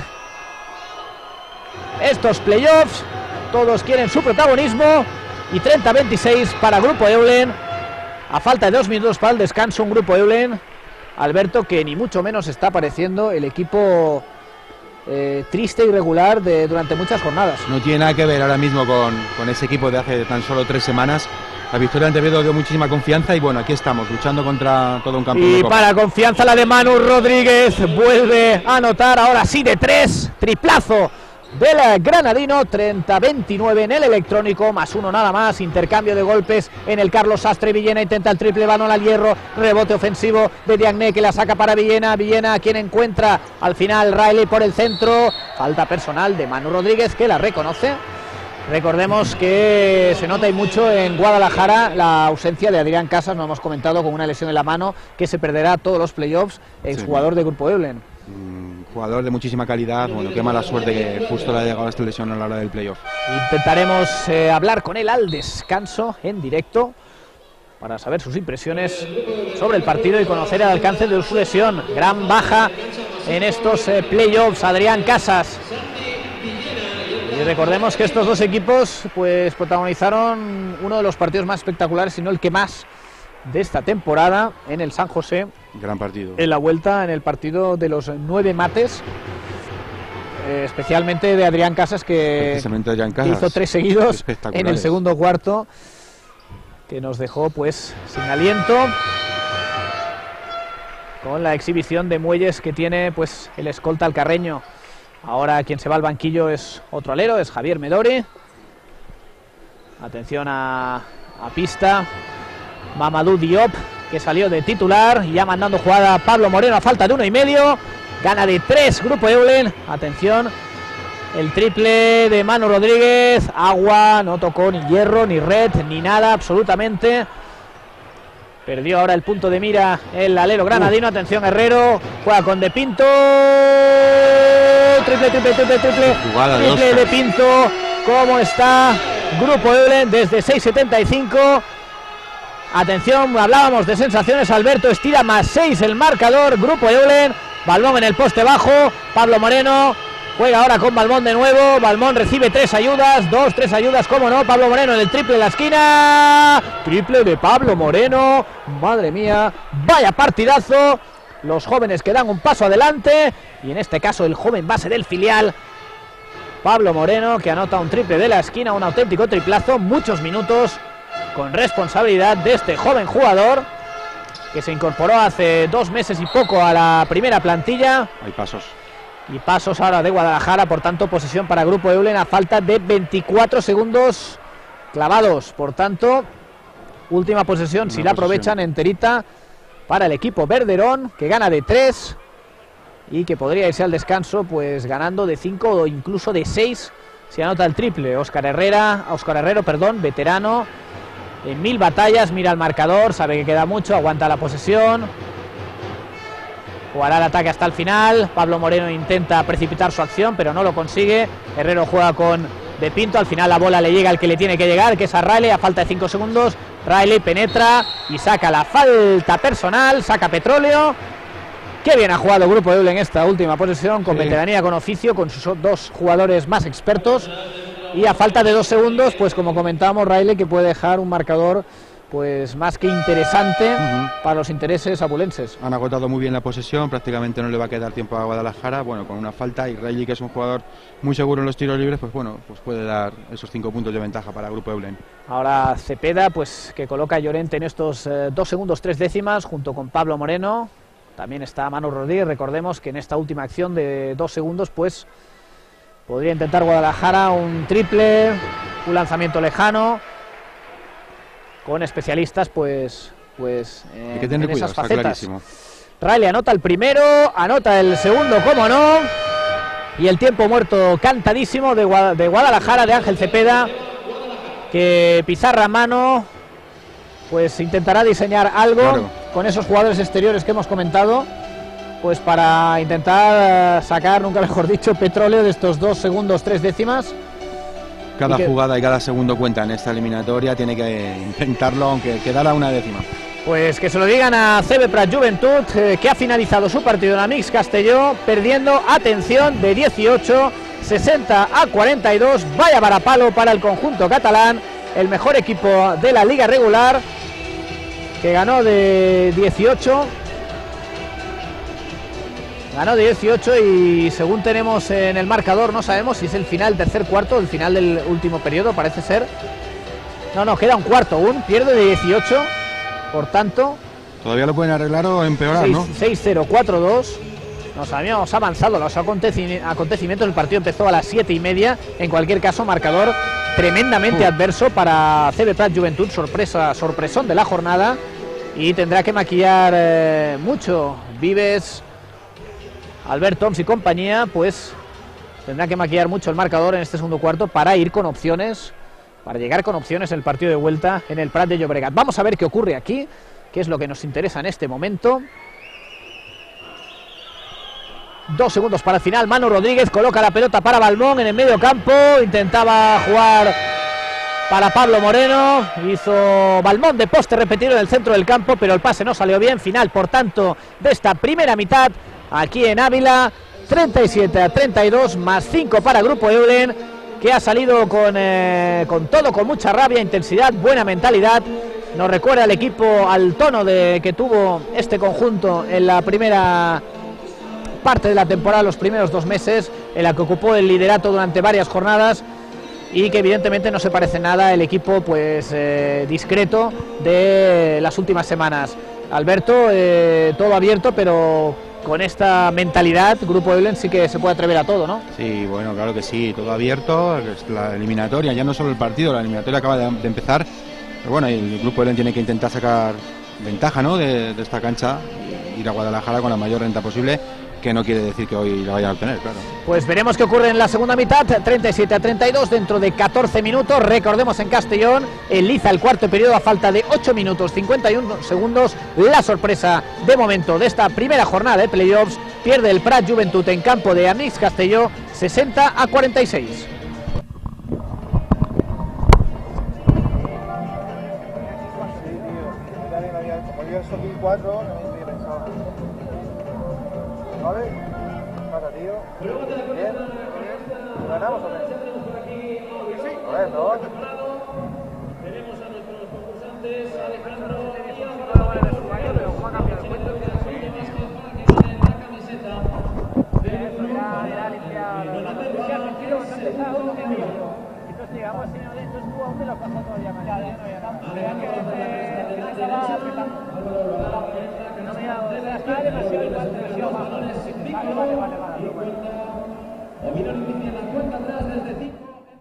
estos playoffs. Todos quieren su protagonismo. Y treinta veintiséis para Grupo Eulen. A falta de dos minutos para el descanso, un Grupo Eulen, Alberto, que ni mucho menos está pareciendo el equipo Eh, triste y regular de, durante muchas jornadas. No tiene nada que ver ahora mismo con, con ese equipo de hace tan solo tres semanas. La victoria ante Oviedo dio muchísima confianza y bueno, aquí estamos luchando contra todo un campo. Y para confianza la de Manu Rodríguez, vuelve a anotar ahora sí de tres, triplazo del granadino. Treinta veintinueve en el electrónico, más uno nada más. Intercambio de golpes en el Carlos Sastre. Villena intenta el triple, balón al hierro, rebote ofensivo de Diagne, que la saca para Villena. Villena, quien encuentra al final Riley por el centro. Falta personal de Manu Rodríguez, que la reconoce. Recordemos que se nota y mucho en Guadalajara la ausencia de Adrián Casas, no hemos comentado, con una lesión en la mano, que se perderá todos los playoffs, exjugador sí. de Grupo Eulen. Mm, jugador de muchísima calidad, bueno, qué mala suerte que justo le ha llegado esta lesión a la hora del playoff. Intentaremos eh, hablar con él al descanso, en directo, para saber sus impresiones sobre el partido y conocer el alcance de su lesión. Gran baja en estos eh, playoffs, Adrián Casas. Y recordemos que estos dos equipos pues protagonizaron uno de los partidos más espectaculares, si no el que más, de esta temporada en el San José. Gran partido. En la vuelta, en el partido de los nueve mates, eh, especialmente de Adrián Casas, que, Adrián Casas, que hizo tres seguidos en el segundo cuarto, que nos dejó pues sin aliento, con la exhibición de muelles que tiene pues el escolta alcarreño. Ahora quien se va al banquillo es otro alero, es Javier Medori. Atención a, a pista. Mamadou Diop, que salió de titular, y ya mandando jugada a Pablo Moreno a falta de uno y medio. Gana de tres Grupo Eulen. Atención, el triple de Manu Rodríguez. Agua, no tocó ni hierro, ni red, ni nada, absolutamente. Perdió ahora el punto de mira el alero granadino. Atención, Herrero, juega con De Pinto. triple, triple, triple, triple, Jugada triple de, de Pinto. ¿Cómo está Grupo Eulen desde seis setenta y cinco? Atención, hablábamos de sensaciones. Alberto estira más seis el marcador. Grupo Eulen, Balmón en el poste bajo. Pablo Moreno juega ahora con Balmón de nuevo. Balmón recibe tres ayudas, dos, tres ayudas, cómo no. Pablo Moreno en el triple de la esquina. Triple de Pablo Moreno. Madre mía, vaya partidazo. Los jóvenes que dan un paso adelante. Y en este caso el joven base del filial, Pablo Moreno, que anota un triple de la esquina. Un auténtico triplazo. Muchos minutos con responsabilidad de este joven jugador, que se incorporó hace dos meses y poco a la primera plantilla. Hay pasos. Y pasos ahora de Guadalajara, por tanto posesión para Grupo Eulen a falta de veinticuatro segundos clavados. Por tanto, última posesión, si la aprovechan, enterita para el equipo Verderón, que gana de tres y que podría irse al descanso pues ganando de cinco o incluso de seis si anota el triple. Óscar Herrera, Óscar Herrero, perdón, veterano en mil batallas, mira el marcador, sabe que queda mucho, aguanta la posesión. Jugará el ataque hasta el final. Pablo Moreno intenta precipitar su acción, pero no lo consigue. Herrero juega con De Pinto. Al final la bola le llega al que le tiene que llegar, que es a Riley, a falta de cinco segundos. Riley penetra y saca la falta personal, saca Petróleo. Qué bien ha jugado Grupo Eulen en esta última posesión, con sí. veteranía, con oficio, con sus dos jugadores más expertos. Y a falta de dos segundos, pues como comentábamos, Riley, que puede dejar un marcador pues más que interesante uh-huh. para los intereses abulenses. Han agotado muy bien la posesión, prácticamente no le va a quedar tiempo a Guadalajara, bueno, con una falta, y Riley, que es un jugador muy seguro en los tiros libres, pues bueno, pues puede dar esos cinco puntos de ventaja para Grupo Eulen. Ahora Cepeda, pues que coloca a Llorente en estos eh, dos segundos tres décimas, junto con Pablo Moreno. También está Manu Rodríguez. Recordemos que en esta última acción de dos segundos, pues podría intentar Guadalajara un triple, un lanzamiento lejano, con especialistas pues pues en, Hay que tener en cuidado, esas facetas. Está Riley anota el primero, anota el segundo, cómo no, y el tiempo muerto cantadísimo de, Guad de Guadalajara, de Ángel Cepeda, que pizarra a mano pues intentará diseñar algo claro. con esos jugadores exteriores que hemos comentado, pues para intentar sacar, nunca mejor dicho, petróleo de estos dos segundos tres décimas. Cada y que, jugada y cada segundo cuenta en esta eliminatoria, tiene que intentarlo, aunque quedara una décima. Pues que se lo digan a C B Prat Joventut, eh, que ha finalizado su partido en Amics Castelló, perdiendo, atención, de dieciocho, sesenta a cuarenta y dos. Vaya varapalo para el conjunto catalán, el mejor equipo de la liga regular, que ganó de dieciocho. Ganó de dieciocho y según tenemos en el marcador, no sabemos si es el final, tercer cuarto, el final del último periodo, parece ser. No, no, queda un cuarto aún, pierde de dieciocho, por tanto... Todavía lo pueden arreglar o empeorar, seis, ¿no? seis cero, cuatro dos, nos habíamos avanzado los acontecimientos, el partido empezó a las siete y media, en cualquier caso, marcador tremendamente uh. adverso para C B Prat Joventut, sorpresa, sorpresón de la jornada, y tendrá que maquillar eh, mucho Vives, Albert Toms y compañía, pues tendrá que maquillar mucho el marcador en este segundo cuarto para ir con opciones, para llegar con opciones el partido de vuelta en el Prat de Llobregat. Vamos a ver qué ocurre aquí, qué es lo que nos interesa en este momento. Dos segundos para el final. Manu Rodríguez coloca la pelota para Balmón en el medio campo, intentaba jugar para Pablo Moreno, hizo Balmón de poste repetido en el centro del campo, pero el pase no salió bien. Final, por tanto, de esta primera mitad aquí en Ávila, treinta y siete a treinta y dos, más cinco para Grupo Eulen, que ha salido con, eh, con todo, con mucha rabia, intensidad, buena mentalidad. Nos recuerda al equipo, al tono de que tuvo este conjunto en la primera parte de la temporada, los primeros dos meses, en la que ocupó el liderato durante varias jornadas, y que evidentemente no se parece nada el equipo pues eh, discreto de las últimas semanas. Alberto, eh, todo abierto, pero con esta mentalidad, Grupo Eulen sí que se puede atrever a todo, ¿no? Sí, bueno, claro que sí, todo abierto, la eliminatoria, ya no solo el partido, la eliminatoria acaba de, de empezar, pero bueno, el Grupo Eulen tiene que intentar sacar ventaja, ¿no?, de, de esta cancha, ir a Guadalajara con la mayor renta posible, que no quiere decir que hoy la vayan a obtener, claro. Pues veremos qué ocurre en la segunda mitad, treinta y siete a treinta y dos, dentro de catorce minutos, recordemos en Castellón, el Liza el cuarto periodo a falta de ocho minutos cincuenta y uno segundos, la sorpresa de momento de esta primera jornada de playoffs, pierde el Prat Joventut en campo de Amics Castelló, sesenta a cuarenta y seis. ¿Vale? ¿Qué pasa, tío? ¿Bien? ¿Ganamos o qué? Sí. A ver, ¿no? Tenemos a nuestros concursantes, Alejandro y Álvaro. ¿Cómo ha cambiado el cuento? La camiseta. Eso, ya, ya limpiado. Entonces, digamos, entonces tú aún te lo pasas todavía más. Ya, ya no había nada. Vean que te estaba apretando. No me ha dado, estaba demasiado igual, demasiado más. Vale, vale, vale, vale. Domino inicia la cuenta atrás desde cinco.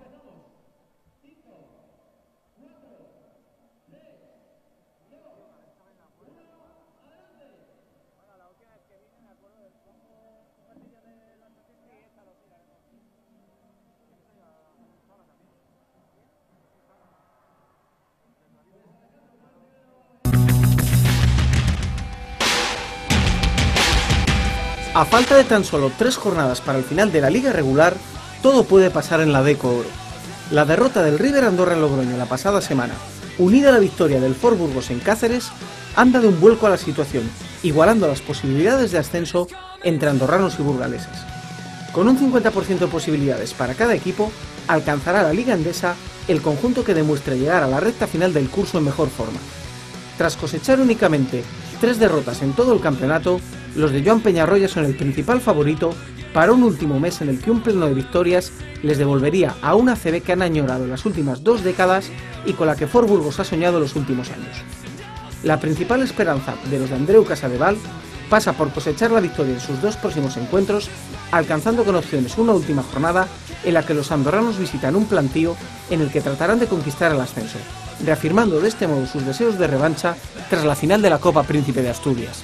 A falta de tan solo tres jornadas para el final de la liga regular, todo puede pasar en la Deco Oro. La derrota del River Andorra en Logroño la pasada semana, unida a la victoria del Ford Burgos en Cáceres, han dado un vuelco a la situación, igualando las posibilidades de ascenso entre andorranos y burgaleses. Con un cincuenta por ciento de posibilidades para cada equipo, alcanzará la Liga Endesa el conjunto que demuestre llegar a la recta final del curso en mejor forma. Tras cosechar únicamente tres derrotas en todo el campeonato, los de Joan Peñarroya son el principal favorito para un último mes en el que un pleno de victorias les devolvería a una A C B que han añorado en las últimas dos décadas y con la que Ford Burgos ha soñado los últimos años. La principal esperanza de los de Andreu Casadeval pasa por cosechar la victoria en sus dos próximos encuentros, alcanzando con opciones una última jornada en la que los andorranos visitan un plantío en el que tratarán de conquistar el ascenso, reafirmando de este modo sus deseos de revancha tras la final de la Copa Príncipe de Asturias.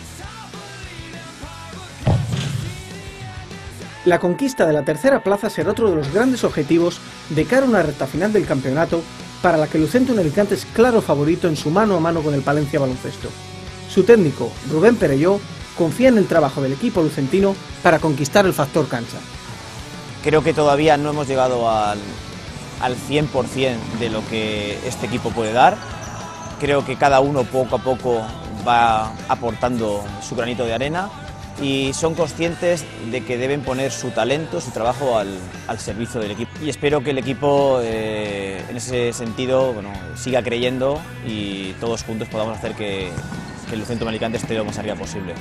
La conquista de la tercera plaza será otro de los grandes objetivos de cara a una recta final del campeonato, para la que Lucento en Alicante es claro favorito en su mano a mano con el Palencia Baloncesto. Su técnico, Rubén Perelló, confía en el trabajo del equipo lucentino para conquistar el factor cancha. Creo que todavía no hemos llegado al, al cien por cien de lo que este equipo puede dar. Creo que cada uno poco a poco va aportando su granito de arena y son conscientes de que deben poner su talento, su trabajo al, al servicio del equipo. Y espero que el equipo eh, en ese sentido bueno, siga creyendo y todos juntos podamos hacer que, que el Lucento Alicante esté lo más arriba posible.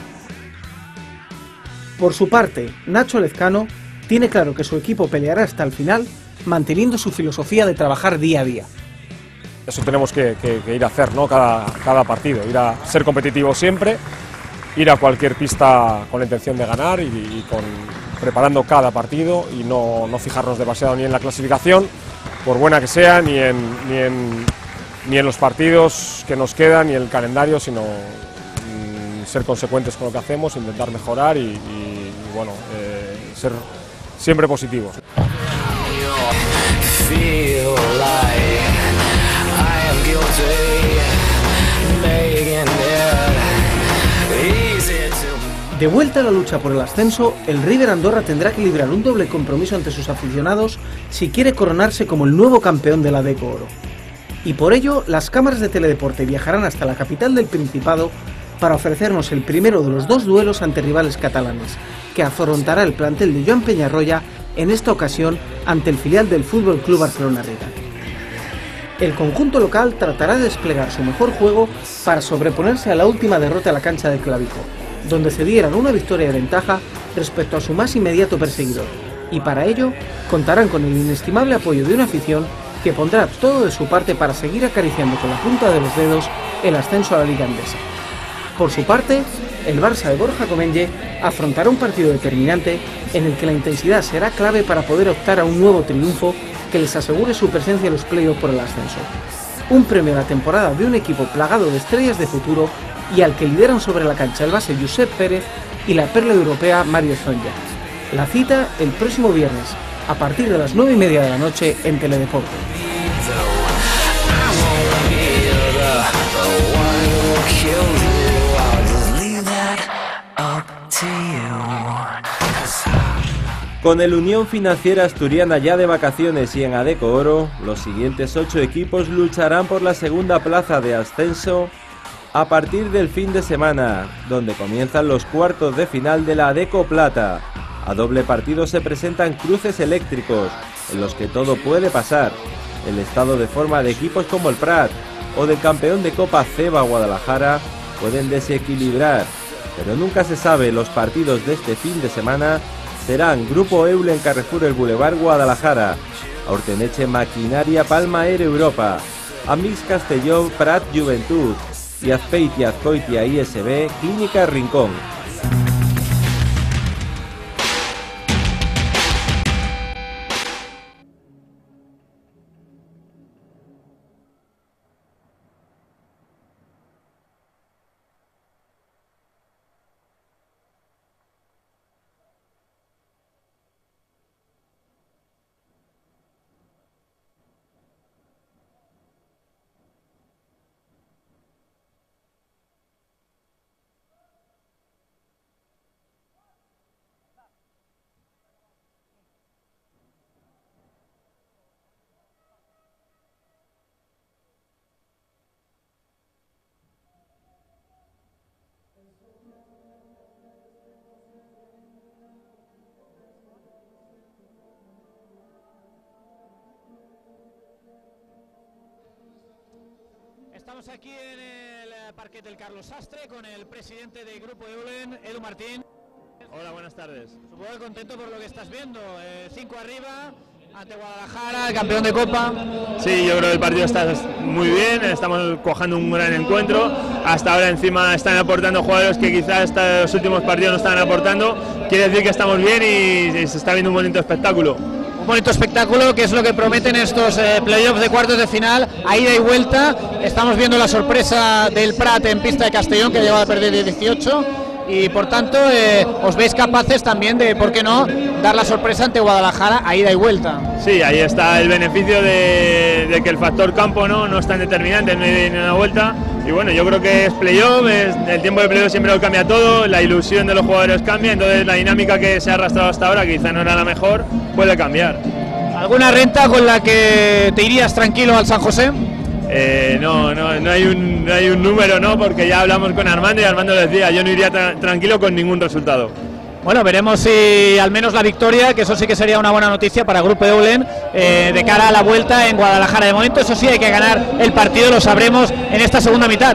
Por su parte, Nacho Lezcano tiene claro que su equipo peleará hasta el final, manteniendo su filosofía de trabajar día a día. Eso tenemos que, que, que ir a hacer, ¿no? cada, cada partido, ir a ser competitivos siempre, ir a cualquier pista con la intención de ganar y, y con, preparando cada partido y no, no fijarnos demasiado ni en la clasificación, por buena que sea, ni en, ni en, ni en los partidos que nos quedan, ni en el calendario, sino mm, ser consecuentes con lo que hacemos, intentar mejorar y, y, y bueno, eh, ser siempre positivos. De vuelta a la lucha por el ascenso, el River Andorra tendrá que librar un doble compromiso ante sus aficionados si quiere coronarse como el nuevo campeón de la Deco Oro. Y por ello, las cámaras de Teledeporte viajarán hasta la capital del Principado para ofrecernos el primero de los dos duelos ante rivales catalanes, que afrontará el plantel de Joan Peñarroya en esta ocasión ante el filial del F C Barcelona Riga. El conjunto local tratará de desplegar su mejor juego para sobreponerse a la última derrota a la cancha de Clavijo, donde cedieran una victoria de ventaja respecto a su más inmediato perseguidor, y para ello contarán con el inestimable apoyo de una afición que pondrá todo de su parte para seguir acariciando con la punta de los dedos el ascenso a la Liga Endesa. Por su parte, el Barça de Borja Comenge afrontará un partido determinante en el que la intensidad será clave para poder optar a un nuevo triunfo que les asegure su presencia en los playoffs por el ascenso. Un premio a la temporada de un equipo plagado de estrellas de futuro y al que lideran sobre la cancha el base Josep Pérez y la perla europea Mario Zonja. La cita el próximo viernes, a partir de las nueve y media de la noche en Teledeporte. Up to you. Con el Unión Financiera Asturiana ya de vacaciones y en Adeco Oro, los siguientes ocho equipos lucharán por la segunda plaza de ascenso a partir del fin de semana, donde comienzan los cuartos de final de la Adeco Plata. A doble partido se presentan cruces eléctricos, en los que todo puede pasar. El estado de forma de equipos como el Prat o del campeón de Copa Ceba Guadalajara pueden desequilibrar, pero nunca se sabe. Los partidos de este fin de semana serán Grupo Eulen Carrefour El Boulevard Guadalajara, Aurteneche Maquinaria Palma Air Europa, Amix Castelló Prat Juventud y Azpeitia Azcoitia I S B Clínica Rincón. Estamos aquí en el parquet del Carlos Sastre con el presidente del Grupo Eulen, Edu Martín. Hola, buenas tardes. Supongo que contento por lo que estás viendo. Eh, cinco arriba, ante Guadalajara, el campeón de Copa. Sí, yo creo que el partido está muy bien, estamos cojando un gran encuentro. Hasta ahora encima están aportando jugadores que quizás hasta los últimos partidos no estaban aportando. Quiere decir que estamos bien y se está viendo un bonito espectáculo. Un bonito espectáculo, que es lo que prometen estos eh, playoffs de cuartos de final, a ida y vuelta. Estamos viendo la sorpresa del Prat en pista de Castellón, que ha llegado a perder de dieciocho, y por tanto eh, os veis capaces también de, ¿por qué no?, dar la sorpresa ante Guadalajara a ida y vuelta. Sí, ahí está el beneficio de, de que el factor campo no, no es tan determinante en una vuelta. Y bueno, yo creo que es playoff, es, el tiempo de playoff siempre lo cambia todo, la ilusión de los jugadores cambia, entonces la dinámica que se ha arrastrado hasta ahora, que quizá no era la mejor, puede cambiar. ¿Alguna renta con la que te irías tranquilo al San José? Eh, no, no, no hay un, no hay un número, no, porque ya hablamos con Armando y Armando decía, yo no iría tra tranquilo con ningún resultado. Bueno, veremos si al menos la victoria, que eso sí que sería una buena noticia para el Grupo Eulen, eh, de cara a la vuelta en Guadalajara. De momento, eso sí, hay que ganar el partido, lo sabremos en esta segunda mitad.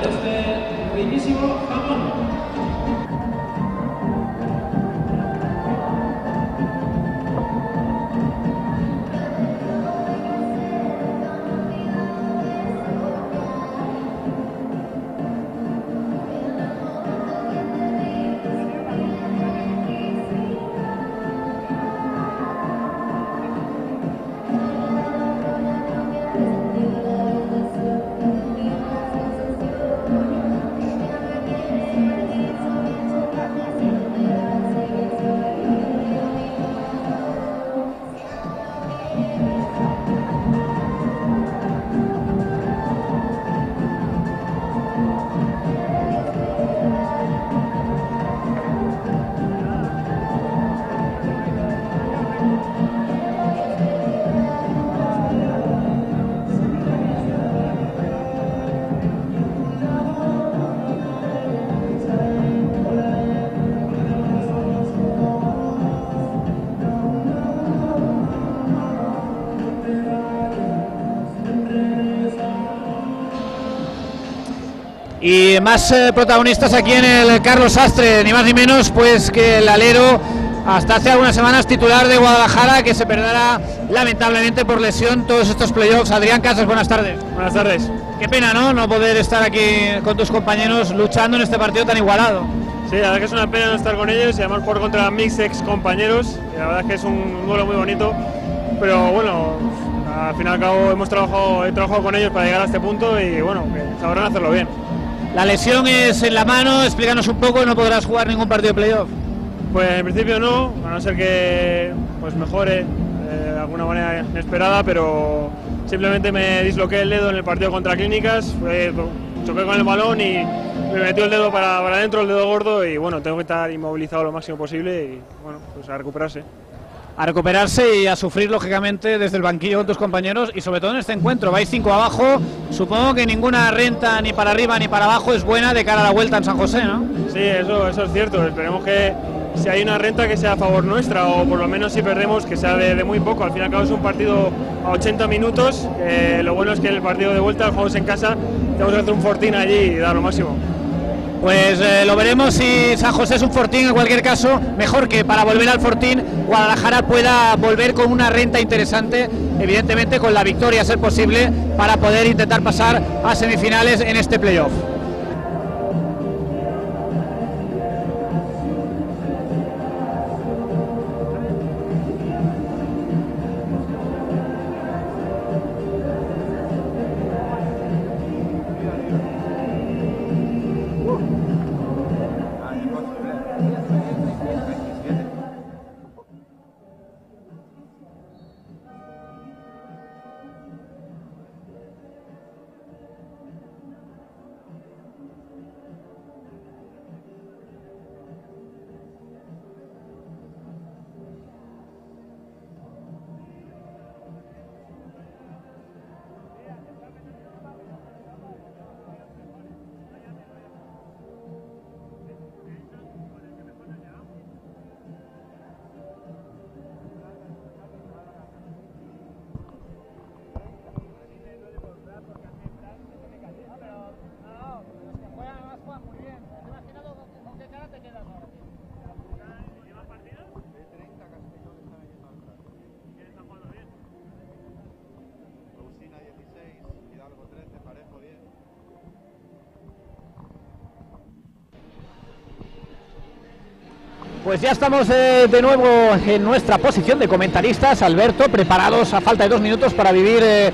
Y más eh, protagonistas aquí en el Carlos Sastre, ni más ni menos pues que el alero, hasta hace algunas semanas titular de Guadalajara, que se perderá lamentablemente por lesión todos estos playoffs. Adrián Casas, buenas tardes. Buenas tardes. Qué pena, ¿no?, no poder estar aquí con tus compañeros luchando en este partido tan igualado. Sí, la verdad que es una pena no estar con ellos y además jugar contra mis ex compañeros. La verdad es que es un duelo muy bonito, pero bueno, al fin y al cabo hemos trabajado, he trabajado con ellos para llegar a este punto y bueno, que sabrán hacerlo bien. La lesión es en la mano, explícanos un poco, no podrás jugar ningún partido de playoff. Pues en principio no, a no ser que pues mejore eh, de alguna manera inesperada, pero simplemente me disloqué el dedo en el partido contra Clínicas, fue, choqué con el balón y me metió el dedo para, para adentro, el dedo gordo, y bueno, tengo que estar inmovilizado lo máximo posible y bueno, pues a recuperarse. a recuperarse y a sufrir lógicamente desde el banquillo con tus compañeros y sobre todo en este encuentro. Vais cinco abajo, supongo que ninguna renta ni para arriba ni para abajo es buena de cara a la vuelta en San José, ¿no? Sí, eso, eso es cierto. Esperemos que si hay una renta que sea a favor nuestra, o por lo menos si perdemos que sea de, de muy poco. Al fin y al cabo es un partido a ochenta minutos, eh, lo bueno es que el partido de vuelta, el juego es en casa, tenemos que hacer un fortín allí y dar lo máximo. Pues eh, lo veremos si San José es un fortín. En cualquier caso, mejor que para volver al fortín Guadalajara pueda volver con una renta interesante, evidentemente con la victoria a ser posible, para poder intentar pasar a semifinales en este playoff. Pues ya estamos eh, de nuevo en nuestra posición de comentaristas, Alberto, preparados a falta de dos minutos para vivir eh,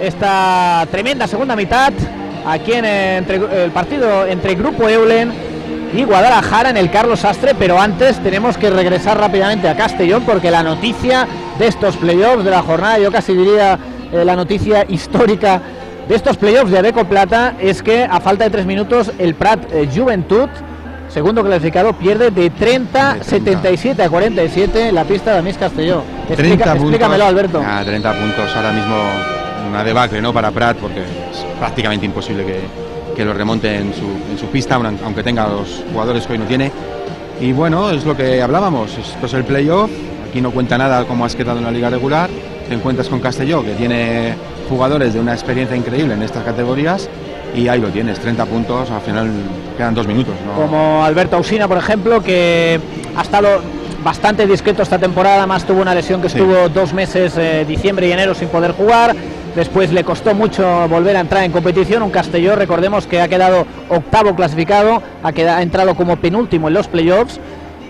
esta tremenda segunda mitad aquí en eh, entre, el partido entre Grupo Eulen y Guadalajara en el Carlos Sastre. Pero antes tenemos que regresar rápidamente a Castellón, porque la noticia de estos playoffs de la jornada, yo casi diría eh, la noticia histórica de estos playoffs de Adecco Plata, es que a falta de tres minutos el Prat eh, Joventut, segundo clasificado, pierde de treinta, setenta y siete a cuarenta y siete la pista de Amis Castelló. Explica, explícamelo, Alberto. A treinta puntos ahora mismo, una debacle, ¿no?, para Prat, porque es prácticamente imposible que, que lo remonte en su, en su pista, aunque tenga los jugadores que hoy no tiene. Y bueno, es lo que hablábamos, esto es el playoff, aquí no cuenta nada cómo has quedado en la liga regular, te encuentras con Castelló, que tiene jugadores de una experiencia increíble en estas categorías, y ahí lo tienes, treinta puntos, al final quedan dos minutos, ¿no? Como Alberto Ausina, por ejemplo, que ha estado bastante discreto esta temporada, además tuvo una lesión que estuvo sí. dos meses, eh, diciembre y enero, sin poder jugar. Después le costó mucho volver a entrar en competición. Un Castelló, recordemos que ha quedado octavo clasificado, ha, quedado, ha entrado como penúltimo en los playoffs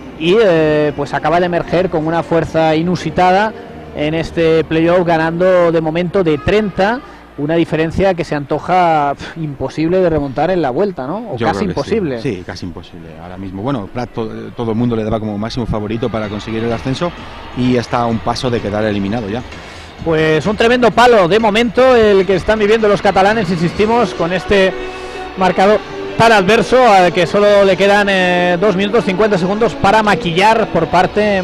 y eh, pues acaba de emerger con una fuerza inusitada en este playoff, ganando de momento de treinta. Una diferencia que se antoja pff, imposible de remontar en la vuelta, ¿no? O Yo casi imposible. Sí. sí, casi imposible. Ahora mismo, bueno, Prat, todo, todo el mundo le daba como máximo favorito para conseguir el ascenso y está a un paso de quedar eliminado ya. Pues un tremendo palo de momento el que están viviendo los catalanes, insistimos, con este marcador tan adverso, al que solo le quedan eh, dos minutos cincuenta segundos para maquillar por parte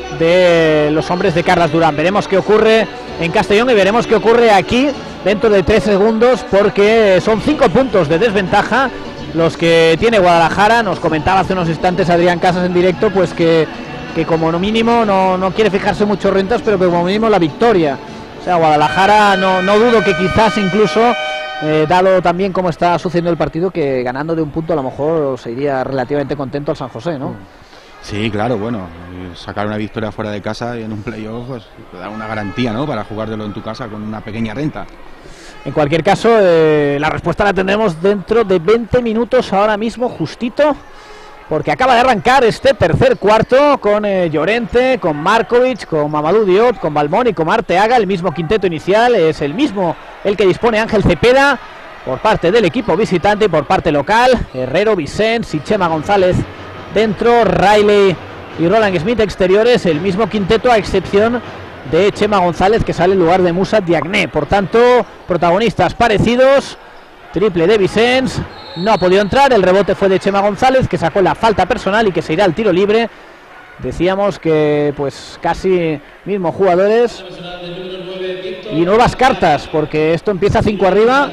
de los hombres de Carlas Durán. Veremos qué ocurre en Castellón y veremos qué ocurre aquí dentro de tres segundos, porque son cinco puntos de desventaja los que tiene Guadalajara. Nos comentaba hace unos instantes Adrián Casas en directo, pues que, que como mínimo no, no quiere fijarse mucho rentas, pero que como mínimo la victoria. O sea, Guadalajara no, no dudo que quizás incluso, eh, dado también cómo está sucediendo el partido, que ganando de un punto a lo mejor se iría relativamente contento al San José, ¿no? Sí, claro, bueno, sacar una victoria fuera de casa y en un playoff pues, te da una garantía, ¿no?, para jugártelo en tu casa con una pequeña renta. En cualquier caso, eh, la respuesta la tendremos dentro de veinte minutos, ahora mismo justito, porque acaba de arrancar este tercer cuarto con eh, Llorente, con Markovic, con Mamadou Diop, con Balmón y con Arteaga. El mismo quinteto inicial es el mismo el que dispone Ángel Cepeda por parte del equipo visitante y por parte local. Herrero, Vicens y Chema González dentro, Riley y Roland Smith exteriores. El mismo quinteto, a excepción de Chema González, que sale en lugar de Musa Diagne. Por tanto, protagonistas parecidos. Triple de Vicens, no ha podido entrar, el rebote fue de Chema González, que sacó la falta personal y que se irá al tiro libre Decíamos que pues casi mismos jugadores y nuevas cartas, porque esto empieza cinco arriba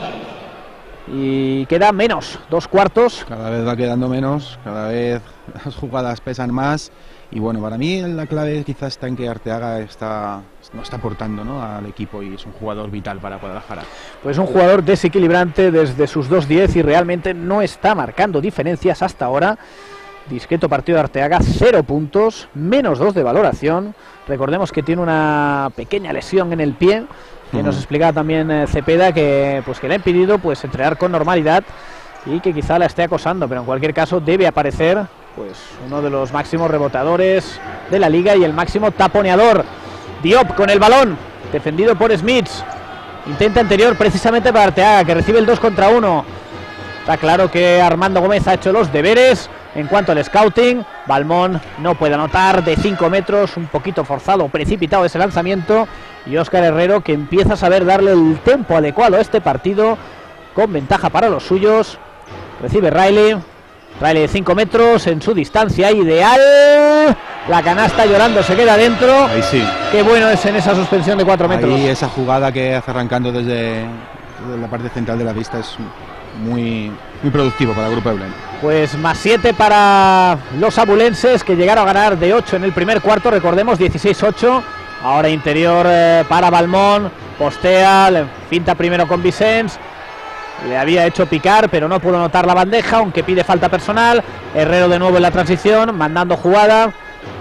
y queda menos, dos cuartos. Cada vez va quedando menos, cada vez las jugadas pesan más. Y bueno, para mí la clave quizás está en que Arteaga está, no está aportando, ¿no?, al equipo, y es un jugador vital para Guadalajara. Pues un jugador desequilibrante desde sus dos diez y realmente no está marcando diferencias hasta ahora. Discreto partido de Arteaga, cero puntos, menos dos de valoración. Recordemos que tiene una pequeña lesión en el pie, que uh-huh. nos explicaba también eh, Cepeda, que, pues, que le ha impedido pues, entrenar con normalidad y que quizá la esté acosando, pero en cualquier caso debe aparecer pues uno de los máximos reboteadores de la liga y el máximo taponeador. Diop con el balón, defendido por Smits. Intenta anterior precisamente para Arteaga, que recibe el dos contra uno. Está claro que Armando Gómez ha hecho los deberes en cuanto al scouting. Balmón no puede anotar de cinco metros, un poquito forzado, precipitado ese lanzamiento. Y Óscar Herrero, que empieza a saber darle el tempo adecuado a este partido, con ventaja para los suyos. Recibe Riley. Riley de cinco metros en su distancia ideal. La canasta Llorando se queda dentro. Ahí sí. Qué bueno es en esa suspensión de cuatro metros. Ahí esa jugada que hace arrancando desde, desde la parte central de la pista es muy, muy productivo para el Grupo Eulen. Pues más siete para los abulenses, que llegaron a ganar de ocho en el primer cuarto. Recordemos, dieciséis ocho. Ahora interior eh, para Balmón. Postea, le finta primero con Vicens. Le había hecho picar, pero no pudo anotar la bandeja, aunque pide falta personal. Herrero de nuevo en la transición, mandando jugada.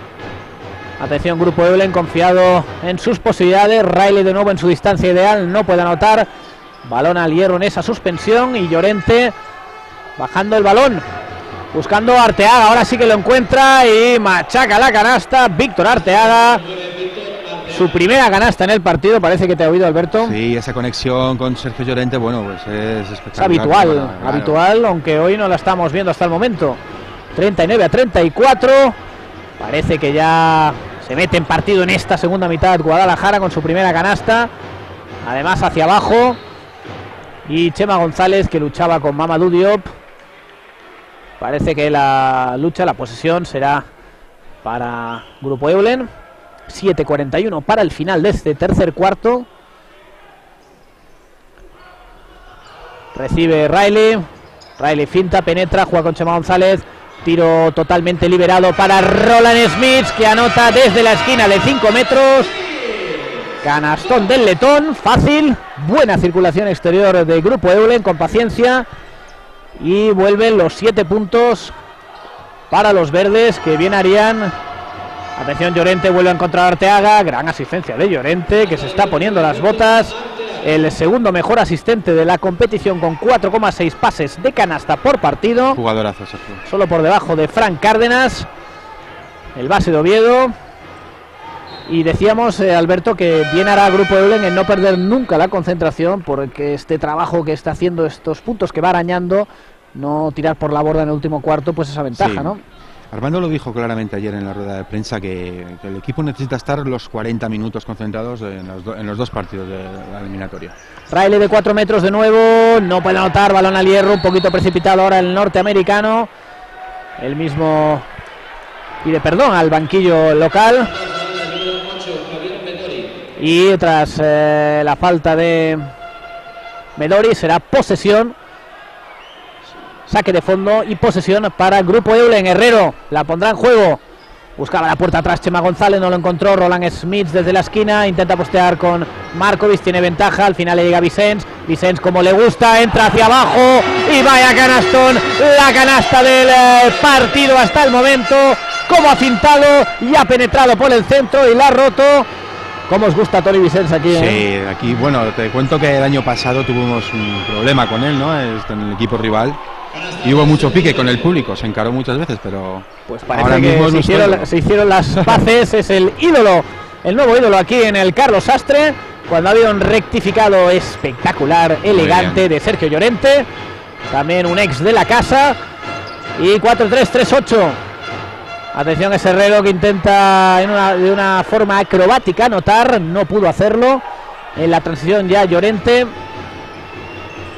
Atención, Grupo Eulen confiado en sus posibilidades. Riley de nuevo en su distancia ideal, no puede anotar. Balón al hierro en esa suspensión y Llorente bajando el balón, buscando a Arteaga. Ahora sí que lo encuentra y machaca la canasta. Víctor Arteaga, su primera canasta en el partido. Parece que te ha oído, Alberto. Sí, esa conexión con Sergio Llorente, bueno, pues es espectacular. Es habitual, bueno, claro. habitual, aunque hoy no la estamos viendo hasta el momento. treinta y nueve a treinta y cuatro. Parece que ya se mete en partido en esta segunda mitad Guadalajara con su primera canasta. Además hacia abajo. Y Chema González, que luchaba con Mamadou Diop. Parece que la lucha, la posesión será para Grupo Eulen. siete cuarenta y uno para el final de este tercer cuarto. Recibe Riley. Riley finta, penetra, juega con Chema González. Tiro totalmente liberado para Roland Smits, que anota desde la esquina de cinco metros. Canastón del letón, fácil. Buena circulación exterior de Grupo Eulen, con paciencia. Y vuelven los siete puntos para los verdes, que bien harían. Atención, Llorente vuelve a encontrar a Arteaga. Gran asistencia de Llorente, que se está poniendo las botas. El segundo mejor asistente de la competición, con cuatro coma seis pases de canasta por partido. Jugadorazo, Sergio. Solo por debajo de Frank Cárdenas, el base de Oviedo. Y decíamos, eh, Alberto, que bien hará Grupo Eulen en no perder nunca la concentración, porque este trabajo que está haciendo, estos puntos que va arañando, no tirar por la borda en el último cuarto, pues esa ventaja, sí. ¿no? Armando lo dijo claramente ayer en la rueda de prensa, que, que el equipo necesita estar los cuarenta minutos concentrados en los, do, en los dos partidos de la eliminatoria. Riley de cuatro metros de nuevo, no puede anotar, balón al hierro, un poquito precipitado ahora el norteamericano. El mismo pide perdón al banquillo local. Y tras eh, la falta de Medori será posesión. Saque de fondo y posesión para Grupo Eulen. Herrero la pondrá en juego. Buscaba la puerta atrás Chema González, no lo encontró. Roland Smits desde la esquina, intenta postear con Markovic, tiene ventaja. Al final le llega Vicens. Vicens, como le gusta, entra hacia abajo y vaya canastón. La canasta del eh, partido hasta el momento. Como ha cintado y ha penetrado por el centro y la ha roto. ¿Cómo os gusta Toni Vicens aquí? Sí, eh? aquí, bueno, te cuento que el año pasado tuvimos un problema con él, ¿no? En el equipo rival. Y hubo mucho pique con el público, se encaró muchas veces, pero pues parece ahora que mismo se, hicieron, se hicieron las paces. Es el ídolo, el nuevo ídolo aquí en el Carlos Sastre, cuando ha habido un rectificado espectacular, elegante de Sergio Llorente, también un ex de la casa. Y cuatro tres tres ocho. Atención, ese Herrero que intenta en una, de una forma acrobática anotar, no pudo hacerlo. En la transición ya Llorente.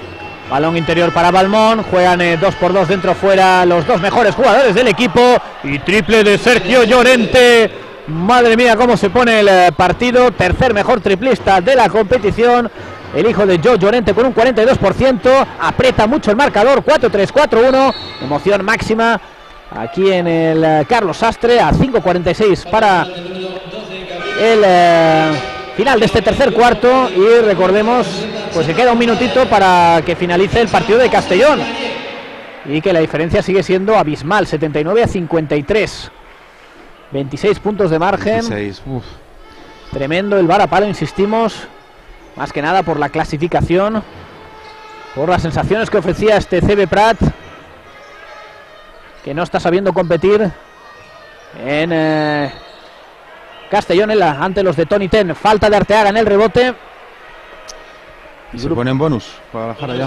Balón interior para Balmón, juegan eh, dos por dos dentro fuera los dos mejores jugadores del equipo y triple de Sergio Llorente. Madre mía cómo se pone el eh, partido, tercer mejor triplista de la competición, el hijo de Joe Llorente con un cuarenta y dos por ciento, aprieta mucho el marcador, cuatro tres cuatro uno, emoción máxima aquí en el eh, Carlos Sastre, a cinco cuarenta y seis para el eh, final de este tercer cuarto y recordemos pues que queda un minutito para que finalice el partido de Castellón y que la diferencia sigue siendo abismal, setenta y nueve a cincuenta y tres, veintiséis puntos de margen. veintiséis, uf. Tremendo el varapalo, insistimos, más que nada por la clasificación, por las sensaciones que ofrecía este C B Prat, que no está sabiendo competir en eh, Castellón en la, ante los de Tony Ten. Falta de Arteaga en el rebote. Y se pone en bonus para bajar allá.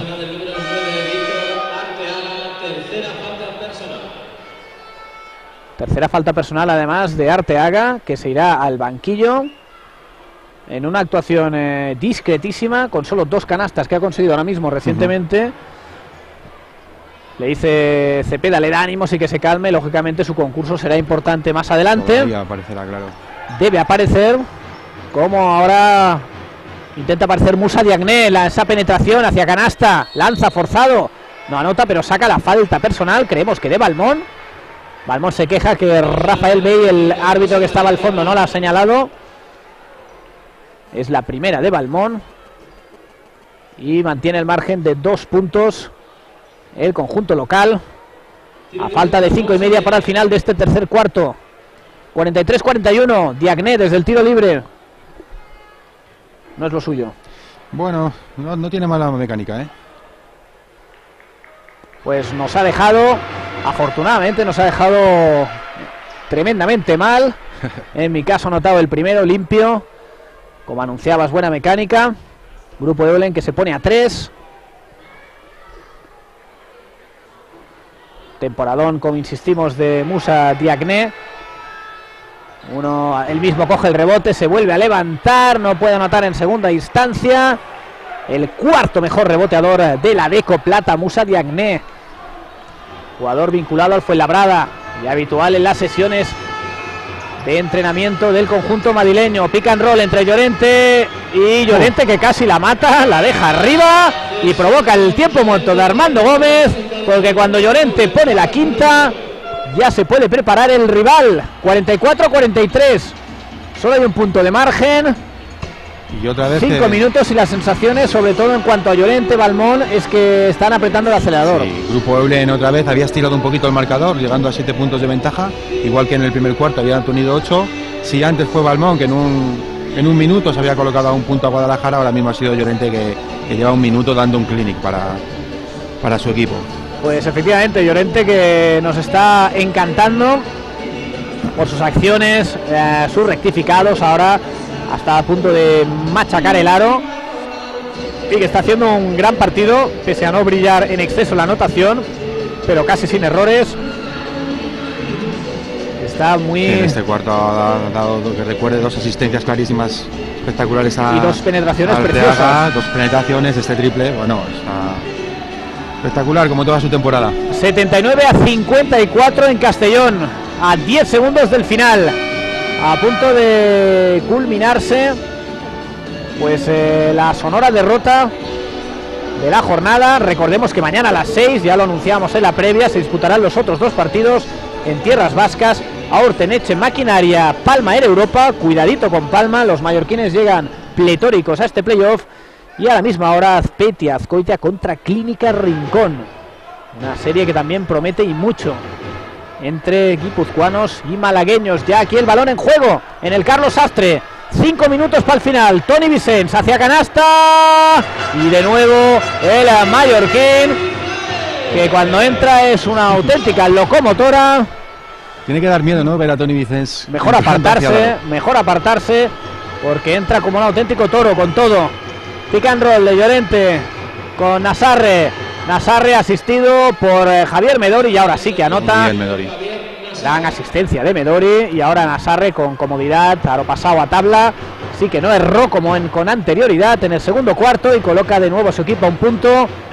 Tercera falta personal además de Arteaga, que se irá al banquillo en una actuación eh, discretísima, con solo dos canastas que ha conseguido ahora mismo recientemente. Uh-huh. Le dice Cepeda, le da ánimos y que se calme. Lógicamente su concurso será importante más adelante. Todavía aparecerá, claro. Debe aparecer, como ahora intenta aparecer Musa Diagne, esa penetración hacia canasta, lanza forzado, no anota pero saca la falta personal, creemos que de Balmón. Balmón se queja que Rafael Bey, el árbitro que estaba al fondo, no la ha señalado. Es la primera de Balmón y mantiene el margen de dos puntos el conjunto local, a falta de cinco y media para el final de este tercer cuarto. Cuarenta y tres cuarenta y uno, Diagne desde el tiro libre. No es lo suyo. Bueno, no, no tiene mala mecánica, ¿eh? Pues nos ha dejado, afortunadamente nos ha dejado tremendamente mal. En mi caso notado el primero limpio, como anunciabas, buena mecánica. Grupo de Eulen que se pone a tres. Temporadón, como insistimos, de Musa Diagne. Uno, el mismo coge el rebote, se vuelve a levantar, no puede anotar en segunda instancia. El cuarto mejor reboteador de la Deco Plata, Musa Diagne, jugador vinculado al Fuenlabrada y habitual en las sesiones de entrenamiento del conjunto madrileño. Pick and roll entre Llorente y Llorente, que casi la mata, la deja arriba y provoca el tiempo muerto de Armando Gómez, porque cuando Llorente pone la quinta ya se puede preparar el rival. Cuarenta y cuatro cuarenta y tres, solo hay un punto de margen. Y otra vez cinco que... minutos y las sensaciones, sobre todo en cuanto a Llorente, Balmón, es que están apretando el acelerador. Sí, Grupo Eulen otra vez había estirado un poquito el marcador, llegando a siete puntos de ventaja, igual que en el primer cuarto habían tenido ocho. Si antes fue Balmón, que en un, en un minuto se había colocado a un punto a Guadalajara, ahora mismo ha sido Llorente que, que lleva un minuto dando un clinic para, para su equipo. Pues efectivamente, Llorente que nos está encantando por sus acciones, eh, sus rectificados, ahora hasta a punto de machacar el aro, y que está haciendo un gran partido, pese a no brillar en exceso la anotación, pero casi sin errores. Está muy... En este cuarto ha dado, que recuerde, dos asistencias clarísimas, espectaculares a... Y dos penetraciones a Arteaga, preciosas. Dos penetraciones, este triple, bueno, está espectacular como toda su temporada. setenta y nueve a cincuenta y cuatro en Castellón, a diez segundos del final. A punto de culminarse pues eh, la sonora derrota de la jornada. Recordemos que mañana a las seis, ya lo anunciamos en la previa, se disputarán los otros dos partidos en tierras vascas. Aurteneche Maquinaria, Palma Air Europa. Cuidadito con Palma, los mallorquines llegan pletóricos a este playoff. Y a la misma hora Azpeitia Azcoitia contra Clínica Rincón, una serie que también promete y mucho entre guipuzcoanos y malagueños. Ya aquí el balón en juego en el Carlos Sastre, cinco minutos para el final. Toni Vicens hacia canasta y de nuevo el mallorquín, que cuando entra es una auténtica locomotora. Tiene que dar miedo, ¿no?, ver a Toni Vicens. Mejor apartarse, mejor apartarse, porque entra como un auténtico toro con todo. Pick and roll de Llorente con Nazarre. Nazarre asistido por eh, Javier Medori, y ahora sí que anota. Gran asistencia de Medori, y ahora Nazarre con comodidad, aro pasado a tabla. Sí que no erró como en, con anterioridad en el segundo cuarto, y coloca de nuevo su equipo a un punto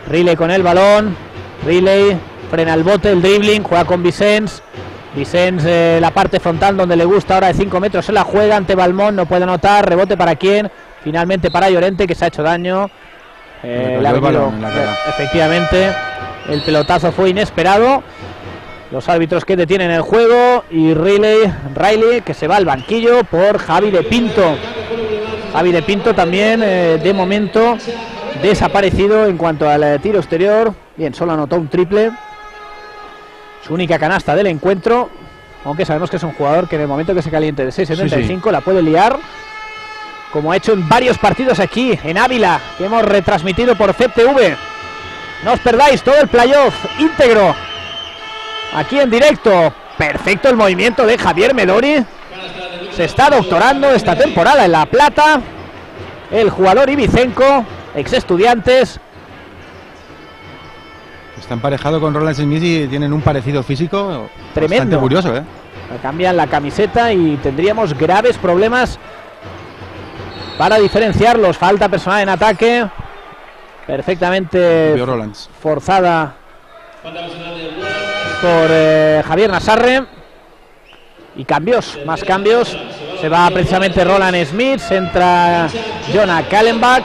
Riley con el balón. Riley frena el bote, el dribbling, juega con Vicens. Vicens, eh, la parte frontal donde le gusta, ahora de cinco metros se la juega ante Balmón, no puede anotar. Rebote para quién, finalmente para Llorente, que se ha hecho daño. Eh, le ha venido, efectivamente, el pelotazo fue inesperado. Los árbitros que detienen el juego y Riley, Riley que se va al banquillo por Javi de Pinto. Javi de Pinto también eh, de momento desaparecido en cuanto al eh, tiro exterior. Bien, solo anotó un triple, su única canasta del encuentro, aunque sabemos que es un jugador que en el momento que se caliente de seis setenta y cinco sí, sí. la puede liar, como ha hecho en varios partidos aquí en Ávila, que hemos retransmitido por C T V. No os perdáis todo el playoff íntegro aquí en directo. Perfecto el movimiento de Javier Medori. Se está doctorando esta temporada en La Plata el jugador ibicenco, ex Estudiantes. Está emparejado con Roland Smith y tienen un parecido físico tremendo, bastante curioso, ¿eh? Cambian la camiseta y tendríamos graves problemas para diferenciarlos. Falta personal en ataque, perfectamente forzada por eh, Javier Nassarre. Y cambios, más cambios. Se va precisamente Roland Smith, entra Jonah Kallenbach.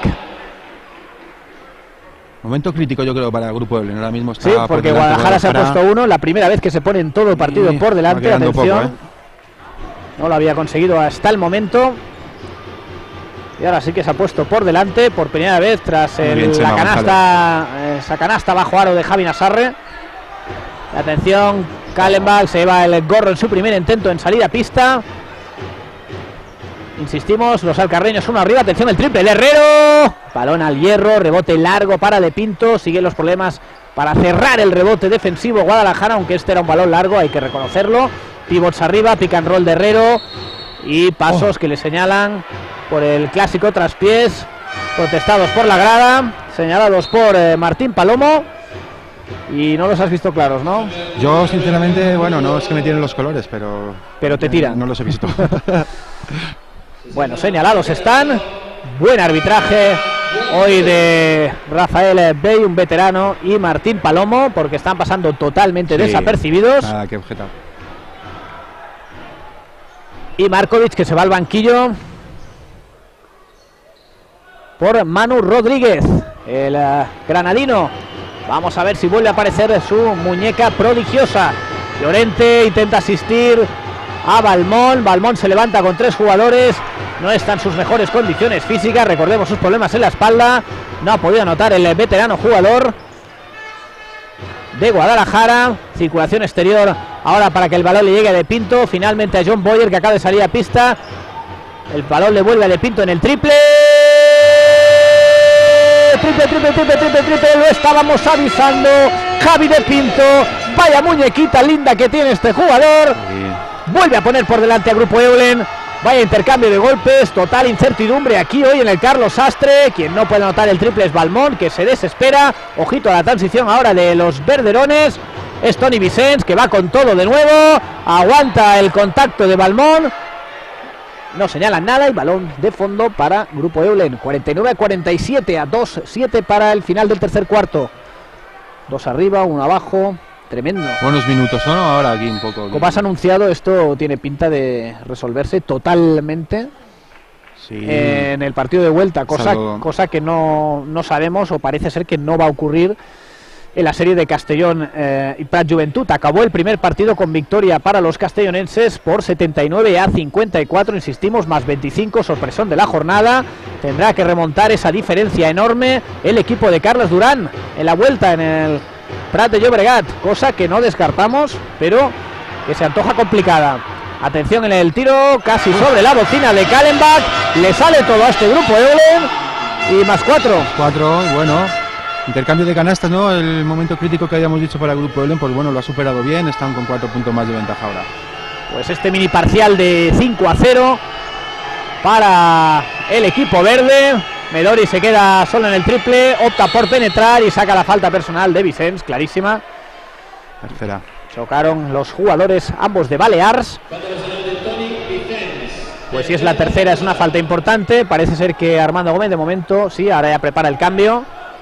Momento crítico yo creo para el grupo Eulen, ahora mismo está. Sí, porque por Guadalajara se ha puesto uno, la primera vez que se pone en todo el partido y por delante, atención. Poco, ¿eh? No lo había conseguido hasta el momento. Y ahora sí que se ha puesto por delante por primera vez tras el, bien, la canasta, esa canasta bajo aro de Javi Nassarre. Atención, Kallenbach se lleva el gorro en su primer intento en salir a pista. Insistimos, los alcarreños uno arriba, atención el triple, el Herrero, balón al hierro, rebote largo para De Pinto, siguen los problemas para cerrar el rebote defensivo Guadalajara, aunque este era un balón largo, hay que reconocerlo. Pivots arriba, pick and roll de Herrero y pasos oh. que le señalan por el clásico traspiés, protestados por la grada, señalados por eh, Martín Palomo. Y no los has visto claros, ¿no? Yo sinceramente, bueno, no es que me tiren los colores, pero... Pero te tiran. No, no los he visto. Bueno, señalados están. Buen arbitraje hoy de Rafael Bey, un veterano, y Martín Palomo, porque están pasando totalmente sí, desapercibidos. Nada que objetar. Y Markovic, que se va al banquillo por Manu Rodríguez, el uh, granadino. Vamos a ver si vuelve a aparecer su muñeca prodigiosa. Llorente intenta asistir a Balmón. Balmón se levanta con tres jugadores. No está en sus mejores condiciones físicas. Recordemos sus problemas en la espalda. No ha podido anotar el veterano jugador de Guadalajara. Circulación exterior ahora para que el balón le llegue a De Pinto. Finalmente a John Boyer, que acaba de salir a pista. El balón le vuelve a De Pinto en el triple. Triple, triple, triple, triple, triple, lo estábamos avisando. Javi De Pinto, vaya muñequita linda que tiene este jugador. Vuelve a poner por delante a Grupo Eulen. Vaya intercambio de golpes, total incertidumbre aquí hoy en el Carlos Sastre. Quien no puede anotar el triple es Balmón, que se desespera. Ojito a la transición ahora de los verderones. Es Tony Vicens, que va con todo de nuevo. Aguanta el contacto de Balmón. No señalan nada y balón de fondo para Grupo Eulen. cuarenta y nueve a cuarenta y siete, a dos siete para el final del tercer cuarto. Dos arriba, uno abajo. Tremendo. Buenos minutos, ¿no? Ahora aquí un poco. Como has anunciado, esto tiene pinta de resolverse totalmente sí. en el partido de vuelta. Cosa, Salvo... cosa que no, no sabemos o parece ser que no va a ocurrir en la serie de Castellón eh, y Prat Juventud. Acabó el primer partido con victoria para los castellonenses por setenta y nueve a cincuenta y cuatro, insistimos, más veinticinco, sorpresón de la jornada. Tendrá que remontar esa diferencia enorme el equipo de Carlos Durán en la vuelta en el Prat de Llobregat, cosa que no descartamos, pero que se antoja complicada. Atención en el tiro, casi sobre la bocina de Kallenbach, le sale todo a este Grupo Eulen y más cuatro. Cuatro, bueno. Intercambio de canastas, ¿no? El momento crítico que habíamos dicho para el Grupo Eulen, pues bueno, lo ha superado bien, están con cuatro puntos más de ventaja ahora. Pues este mini parcial de cinco a cero para el equipo verde. Medori se queda solo en el triple, opta por penetrar y saca la falta personal de Vicens, clarísima. Tercera. Chocaron los jugadores, ambos de Balears. Pues si es la tercera, es una falta importante. Parece ser que Armando Gómez de momento, sí, ahora ya prepara el cambio.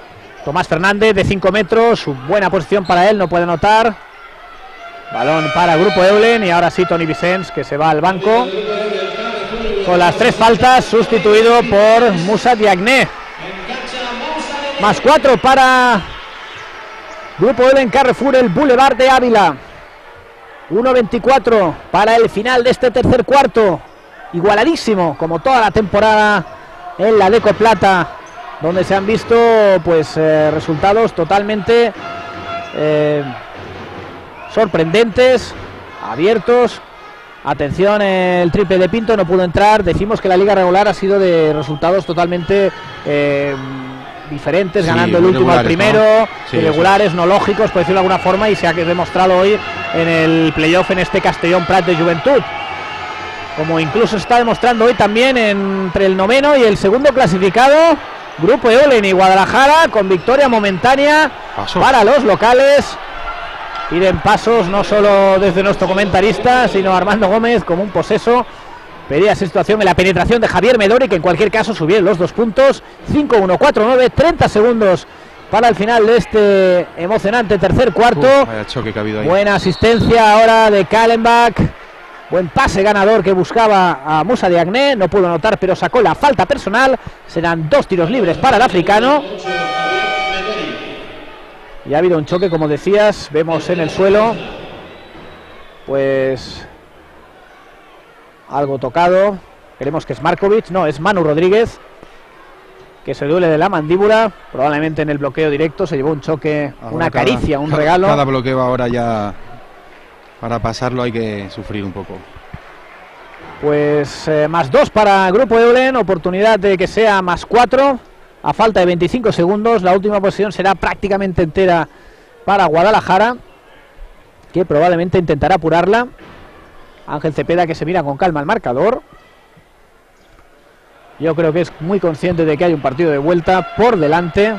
Tomás Fernández de cinco metros, buena posición para él, no puede anotar. Balón para Grupo Eulen y ahora sí Toni Vicens, que se va al banco con las tres faltas, sustituido por Moussa Diagne. Más cuatro para Grupo Eulen Carrefour, el Boulevard de Ávila. uno veinticuatro para el final de este tercer cuarto, igualadísimo como toda la temporada en la Deco Plata, donde se han visto pues eh, resultados totalmente eh, sorprendentes, abiertos. Atención, el triple de Pinto no pudo entrar. Decimos que la liga regular ha sido de resultados totalmente eh, diferentes, sí, ganando el último al primero, ¿no? Sí, irregulares, sí. No lógicos, por decirlo de alguna forma, y se ha demostrado hoy en el playoff en este Castellón Prat de Juventud, como incluso se está demostrando hoy también entre el noveno y el segundo clasificado, Grupo Eulen y Guadalajara, con victoria momentánea Paso. para los locales. Piden pasos no solo desde nuestro comentarista, sino Armando Gómez como un poseso. Pedía esa situación en la penetración de Javier Medori, que en cualquier caso subieron los dos puntos. cinco uno cuatro nueve, treinta segundos para el final de este emocionante tercer cuarto. Uf, vaya choque que ha habido ahí. Buena asistencia ahora de Kallenbach. Buen pase ganador que buscaba a Moussa Diagne. No pudo anotar, pero sacó la falta personal. Serán dos tiros libres para el africano. Y ha habido un choque, como decías. Vemos en el suelo pues algo tocado. Creemos que es Markovic. No, es Manu Rodríguez, que se duele de la mandíbula. Probablemente en el bloqueo directo se llevó un choque, ahora una cada, caricia, un cada, regalo. Cada bloqueo ahora ya, para pasarlo hay que sufrir un poco. Pues eh, más dos para Grupo Eulen. Oportunidad de que sea más cuatro. A falta de veinticinco segundos, la última posición será prácticamente entera para Guadalajara, que probablemente intentará apurarla. Ángel Cepeda, que se mira con calma al marcador. Yo creo que es muy consciente de que hay un partido de vuelta por delante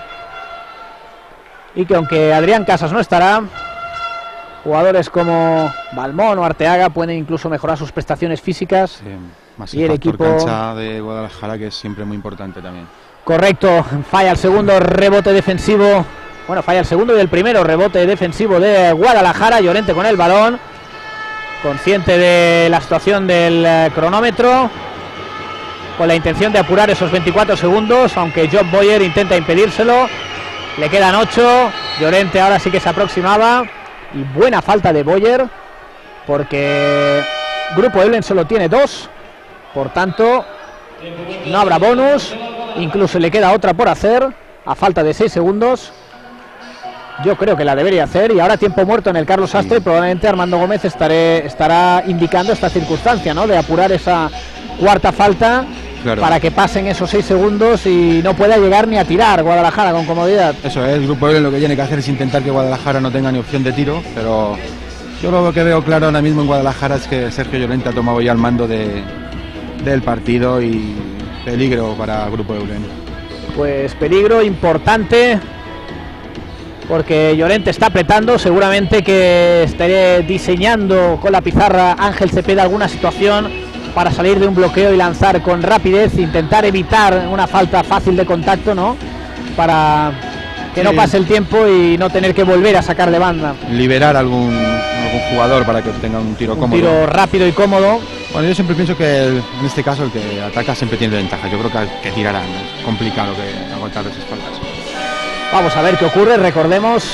y que aunque Adrián Casas no estará, jugadores como Balmón o Arteaga pueden incluso mejorar sus prestaciones físicas. Sí, más y el equipo cancha de Guadalajara, que es siempre muy importante también. Correcto, falla el segundo rebote defensivo. Bueno, falla el segundo y el primero rebote defensivo de Guadalajara. Llorente con el balón, consciente de la situación del eh, cronómetro, con la intención de apurar esos veinticuatro segundos, aunque Job Boyer intenta impedírselo. Le quedan ocho. Llorente ahora sí que se aproximaba. Y buena falta de Boyer, porque Grupo Eulen solo tiene dos. Por tanto, no habrá bonus. Incluso le queda otra por hacer, a falta de seis segundos. Yo creo que la debería hacer. Y ahora tiempo muerto en el Carlos Sastre. Sí. Probablemente Armando Gómez estaré, estará indicando esta circunstancia, ¿no?, de apurar esa cuarta falta, claro, para que pasen esos seis segundos y no pueda llegar ni a tirar Guadalajara con comodidad. Eso es, el Grupo Eulen lo que tiene que hacer es intentar que Guadalajara no tenga ni opción de tiro, pero yo lo que veo claro ahora mismo en Guadalajara es que Sergio Llorente ha tomado ya el mando de, del partido, y peligro para Grupo Eulen. Pues peligro importante, porque Llorente está apretando. Seguramente que estaré diseñando con la pizarra Ángel Cepeda alguna situación para salir de un bloqueo y lanzar con rapidez, intentar evitar una falta fácil de contacto, ¿no?, para que sí, no pase el tiempo y no tener que volver a sacar de banda. Liberar algún, algún jugador para que obtenga un tiro un cómodo. Un tiro rápido y cómodo. Bueno, yo siempre pienso que el, en este caso el que ataca siempre tiene ventaja. Yo creo que, que tirarán. Es complicado que aguantar esas faltas. Vamos a ver qué ocurre. Recordemos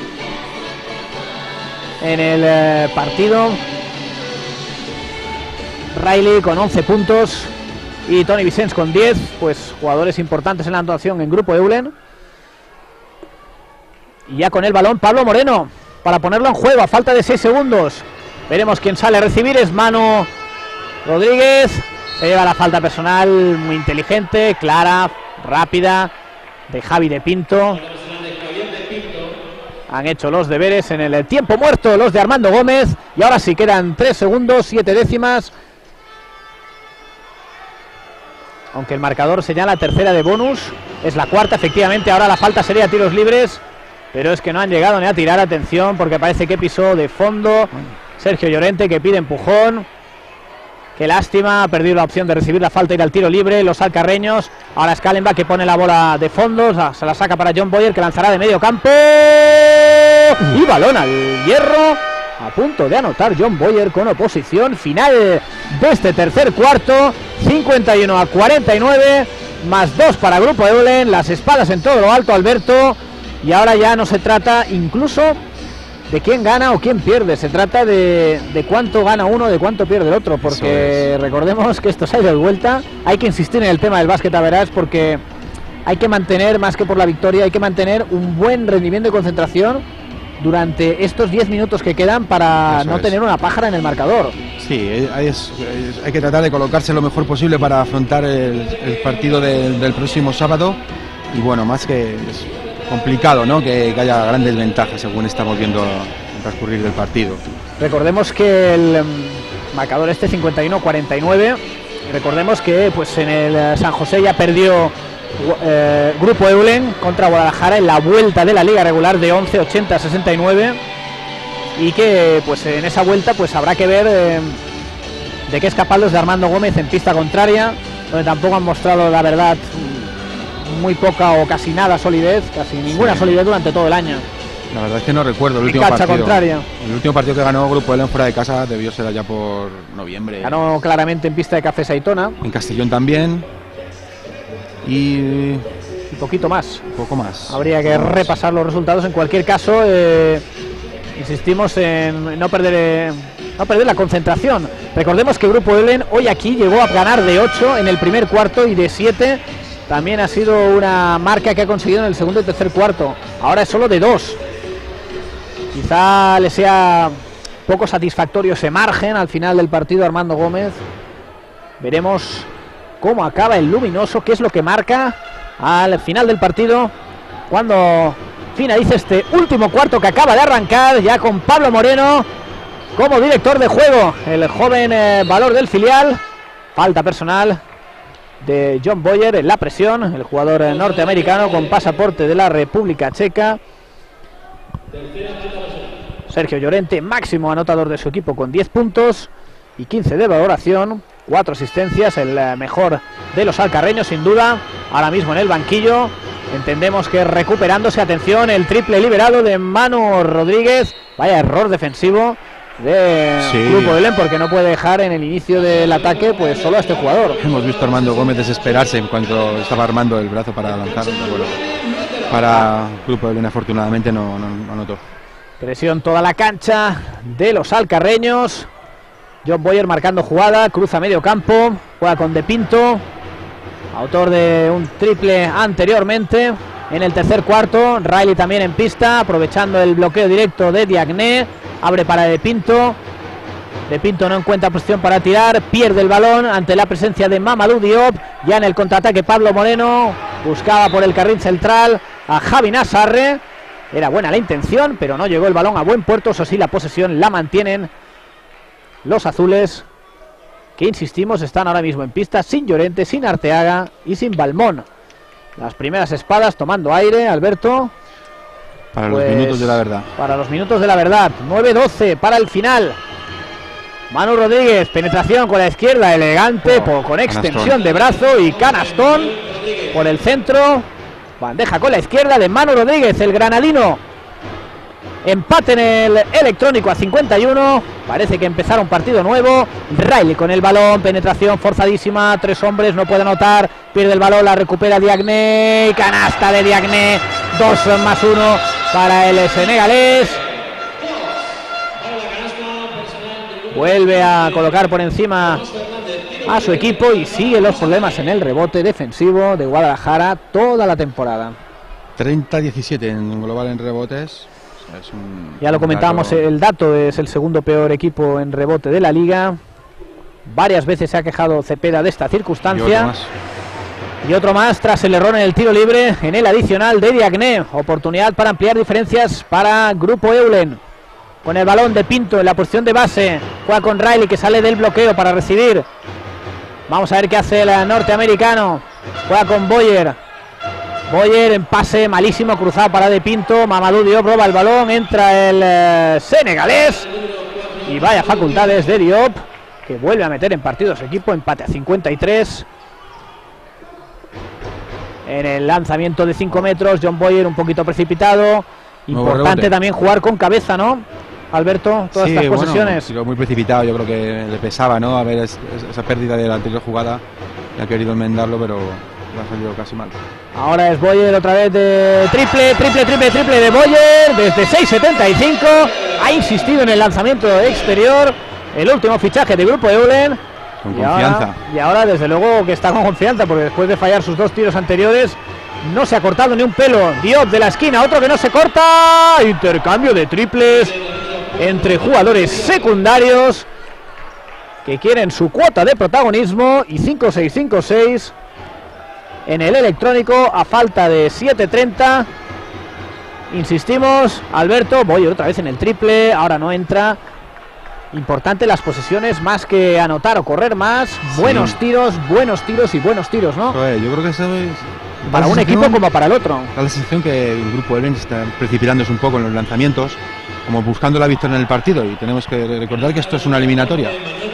en el eh, partido, Riley con once puntos y Toni Vicens con diez, pues jugadores importantes en la anotación en Grupo Eulen. Y ya con el balón Pablo Moreno para ponerlo en juego a falta de seis segundos. Veremos quién sale a recibir. Es Manu Rodríguez. Se lleva la falta personal, muy inteligente, clara, rápida, de Javi de Pinto. Han hecho los deberes en el tiempo muerto los de Armando Gómez. Y ahora sí quedan tres segundos, siete décimas. Aunque el marcador señala tercera de bonus, es la cuarta, efectivamente. Ahora la falta sería tiros libres, pero es que no han llegado ni a tirar. Atención, porque parece que pisó de fondo Sergio Llorente, que pide empujón. Qué lástima, ha perdido la opción de recibir la falta, ir al tiro libre. Los alcarreños. Ahora es Kallenbach que pone la bola de fondo. Se la saca para John Boyer, que lanzará de medio campo. Y balón al hierro. A punto de anotar John Boyer con oposición. Final de este tercer cuarto. cincuenta y uno a cuarenta y nueve. Más dos para Grupo Eulen. Las espadas en todo lo alto, Alberto. Y ahora ya no se trata incluso de quién gana o quién pierde, se trata de, de cuánto gana uno, de cuánto pierde el otro, porque recordemos que esto se ha ido de vuelta. Hay que insistir en el tema del básquet a verás, porque hay que mantener, más que por la victoria, hay que mantener un buen rendimiento de concentración durante estos diez minutos que quedan para Eso no es. tener una pájara en el marcador. Sí, hay, es, hay que tratar de colocarse lo mejor posible para afrontar el, el partido de, del próximo sábado, y bueno, más que... Es, complicado, ¿no? Que, que haya grandes ventajas según estamos viendo el transcurrir del partido. Recordemos que el um, marcador este cincuenta y uno a cuarenta y nueve. Recordemos que pues en el uh, San José ya perdió uh, Grupo Eulen contra Guadalajara en la vuelta de la liga regular de once ochenta a sesenta y nueve, y que pues en esa vuelta pues habrá que ver eh, de qué es capaz los de Armando Gómez en pista contraria, donde tampoco han mostrado, la verdad, muy poca o casi nada solidez, casi ninguna sí. solidez durante todo el año. La verdad es que no recuerdo el último partido. Contraria. El último partido que ganó Grupo Eulen fuera de casa debió ser allá por noviembre. Ganó claramente en pista de Café Saitona. En Castellón también. Y un poquito más. Un poco más. Habría que más. repasar los resultados. En cualquier caso, eh, insistimos en no perder eh, no perder la concentración. Recordemos que Grupo Eulen hoy aquí llegó a ganar de ocho en el primer cuarto y de siete. También ha sido una marca que ha conseguido en el segundo y tercer cuarto. Ahora es solo de dos. Quizá le sea poco satisfactorio ese margen al final del partido a Armando Gómez. Veremos cómo acaba el luminoso, qué es lo que marca al final del partido, cuando finalice este último cuarto que acaba de arrancar, ya con Pablo Moreno como director de juego, el joven eh, valor del filial. Falta personal de John Boyer en la presión, el jugador norteamericano con pasaporte de la República Checa. Sergio Llorente, máximo anotador de su equipo con diez puntos y quince de valoración, cuatro asistencias, el mejor de los alcarreños sin duda, ahora mismo en el banquillo. Entendemos que recuperándose, atención, el triple liberado de Manu Rodríguez, vaya error defensivo de sí. Grupo Eulen, porque no puede dejar en el inicio del ataque pues solo a este jugador. Hemos visto a Armando Gómez desesperarse en cuanto estaba armando el brazo para lanzar. Bueno, para Grupo Eulen afortunadamente no, no, no anotó. Presión toda la cancha de los alcarreños. John Boyer marcando jugada, cruza medio campo, juega con De Pinto, autor de un triple anteriormente en el tercer cuarto. Riley también en pista, aprovechando el bloqueo directo de Diagne. Abre para De Pinto. De Pinto no encuentra posición para tirar, pierde el balón ante la presencia de Mamadou Diop. Ya en el contraataque Pablo Moreno buscaba por el carril central a Javi Nassarre. Era buena la intención, pero no llegó el balón a buen puerto. Eso sí, la posesión la mantienen los azules, que insistimos están ahora mismo en pista sin Llorente, sin Arteaga y sin Balmón. Las primeras espadas tomando aire, Alberto. Para pues, los minutos de la verdad. Para los minutos de la verdad. nueve doce para el final. Manu Rodríguez, penetración con la izquierda, elegante, oh, con extensión canastón de brazo y canastón por el centro. Bandeja con la izquierda de Manu Rodríguez, el granadino. Empate en el electrónico a cincuenta y uno. Parece que empezará un partido nuevo. Riley con el balón, penetración forzadísima, tres hombres, no puede anotar, pierde el balón, la recupera Diagne, canasta de Diagne, dos más uno para el senegalés. Vuelve a colocar por encima a su equipo y sigue los problemas en el rebote defensivo de Guadalajara toda la temporada. treinta a diecisiete en global en rebotes. Es un, ya lo comentábamos, dato... el dato es el segundo peor equipo en rebote de la liga. Varias veces se ha quejado Cepeda de esta circunstancia. Y otro más, y otro más tras el error en el tiro libre en el adicional de Diagne. Oportunidad para ampliar diferencias para Grupo Eulen. Con el balón De Pinto en la posición de base. Juega con Riley, que sale del bloqueo para recibir. Vamos a ver qué hace el norteamericano. Juega con Boyer. Boyer en pase malísimo, cruzado para De Pinto. Mamadou Diop roba el balón, entra el eh, senegalés. Y vaya facultades de Diop. que vuelve a meter en partido su equipo, empate a cincuenta y tres. En el lanzamiento de cinco metros, John Boyer un poquito precipitado. Importante también jugar con cabeza, ¿no, Alberto? Todas sí, estas posesiones. Bueno, muy precipitado, yo creo que le pesaba, ¿no? A ver es, es, esa pérdida de la anterior jugada. Ha querido enmendarlo, pero le ha salido casi mal. Ahora es Boyer otra vez de triple, triple, triple, triple de Boyer desde seis setenta y cinco. Ha insistido en el lanzamiento exterior. El último fichaje de Grupo Eulen. Con y confianza. Ahora, y ahora desde luego que está con confianza, porque después de fallar sus dos tiros anteriores no se ha cortado ni un pelo. Diop de la esquina, otro que no se corta. Intercambio de triples entre jugadores secundarios que quieren su cuota de protagonismo. Y cinco seis, cinco seis en el electrónico a falta de siete treinta. Insistimos, Alberto, voy otra vez en el triple, ahora no entra. Importante las posesiones, más que anotar o correr más. Sí. Buenos tiros, buenos tiros y buenos tiros, ¿no? Pues yo creo que eso es... Para un equipo como para el otro. Da la sensación que el Grupo Eulen está precipitándose un poco en los lanzamientos, como buscando la victoria en el partido, y tenemos que recordar que esto es una eliminatoria.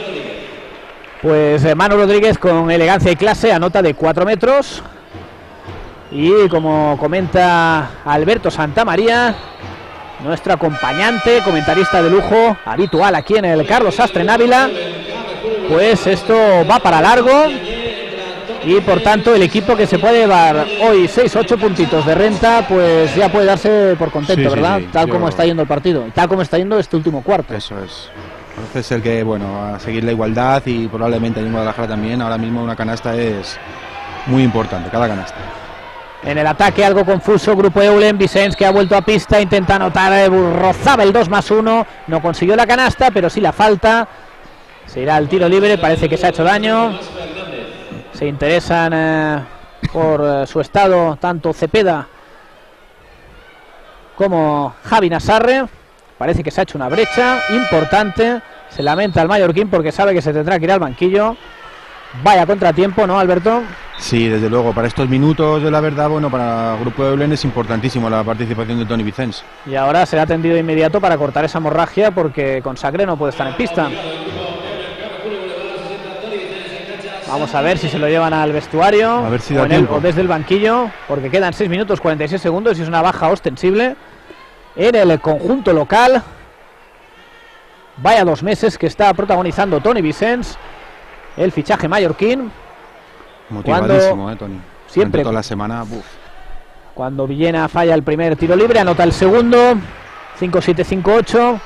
Pues eh, Manu Rodríguez con elegancia y clase anota de cuatro metros. Y como comenta Alberto Santamaría, nuestro acompañante, comentarista de lujo, habitual aquí en el Carlos Sastre en Ávila, pues esto va para largo. Y por tanto el equipo que se puede llevar hoy seis ocho puntitos de renta, pues ya puede darse por contento, sí, ¿verdad? Sí, sí. Tal Yo... como está yendo el partido, y tal como está yendo este último cuarto. Eso es. Parece ser que, bueno, a seguir la igualdad, y probablemente en Guadalajara también. Ahora mismo una canasta es muy importante, cada canasta. En el ataque algo confuso, Grupo Eulen. Vicens, que ha vuelto a pista, intenta anotar, eh, rozaba el dos más uno, no consiguió la canasta, pero sí la falta. Se irá al tiro libre, parece que se ha hecho daño. Se interesan eh, por eh, su estado tanto Cepeda como Javi Nassarre. Parece que se ha hecho una brecha importante. Se lamenta el mallorquín porque sabe que se tendrá que ir al banquillo. Vaya contratiempo, ¿no, Alberto? Sí, desde luego. Para estos minutos, de la verdad, bueno, para el Grupo Eulen es importantísimo la participación de Toni Vicens. Y ahora será atendido de inmediato para cortar esa hemorragia, porque con Sacre no puede estar en pista. Vamos a ver si se lo llevan al vestuario, a ver si o, en el, o desde el banquillo, porque quedan seis minutos cuarenta y seis segundos y es una baja ostensible en el conjunto local. Vaya dos meses que está protagonizando Toni Vicens, el fichaje mallorquín. Motivadísimo, eh, Toni. Siempre. Toda la semana. Uf. Cuando Villena falla el primer tiro libre, anota el segundo. cinco siete, cinco ocho.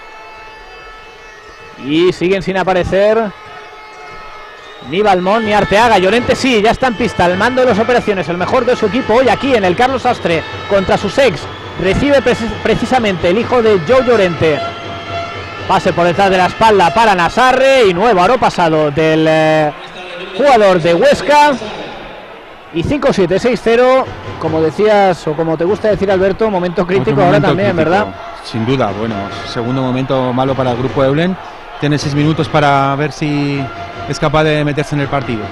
Y siguen sin aparecer ni Balmón ni Arteaga. Llorente sí, ya está en pista, al mando de las operaciones, el mejor de su equipo hoy aquí en el Carlos Sastre contra sus ex. Recibe precis precisamente el hijo de Joe Llorente. Pase por detrás de la espalda para Nassarre y nuevo aro pasado del eh, jugador de Huesca. Y cinco siete, seis cero, como decías, o como te gusta decir, Alberto, momento crítico ahora momento también, crítico, ¿verdad? Sin duda, bueno, segundo momento malo para el Grupo Eulen. Tiene seis minutos para ver si es capaz de meterse en el partido.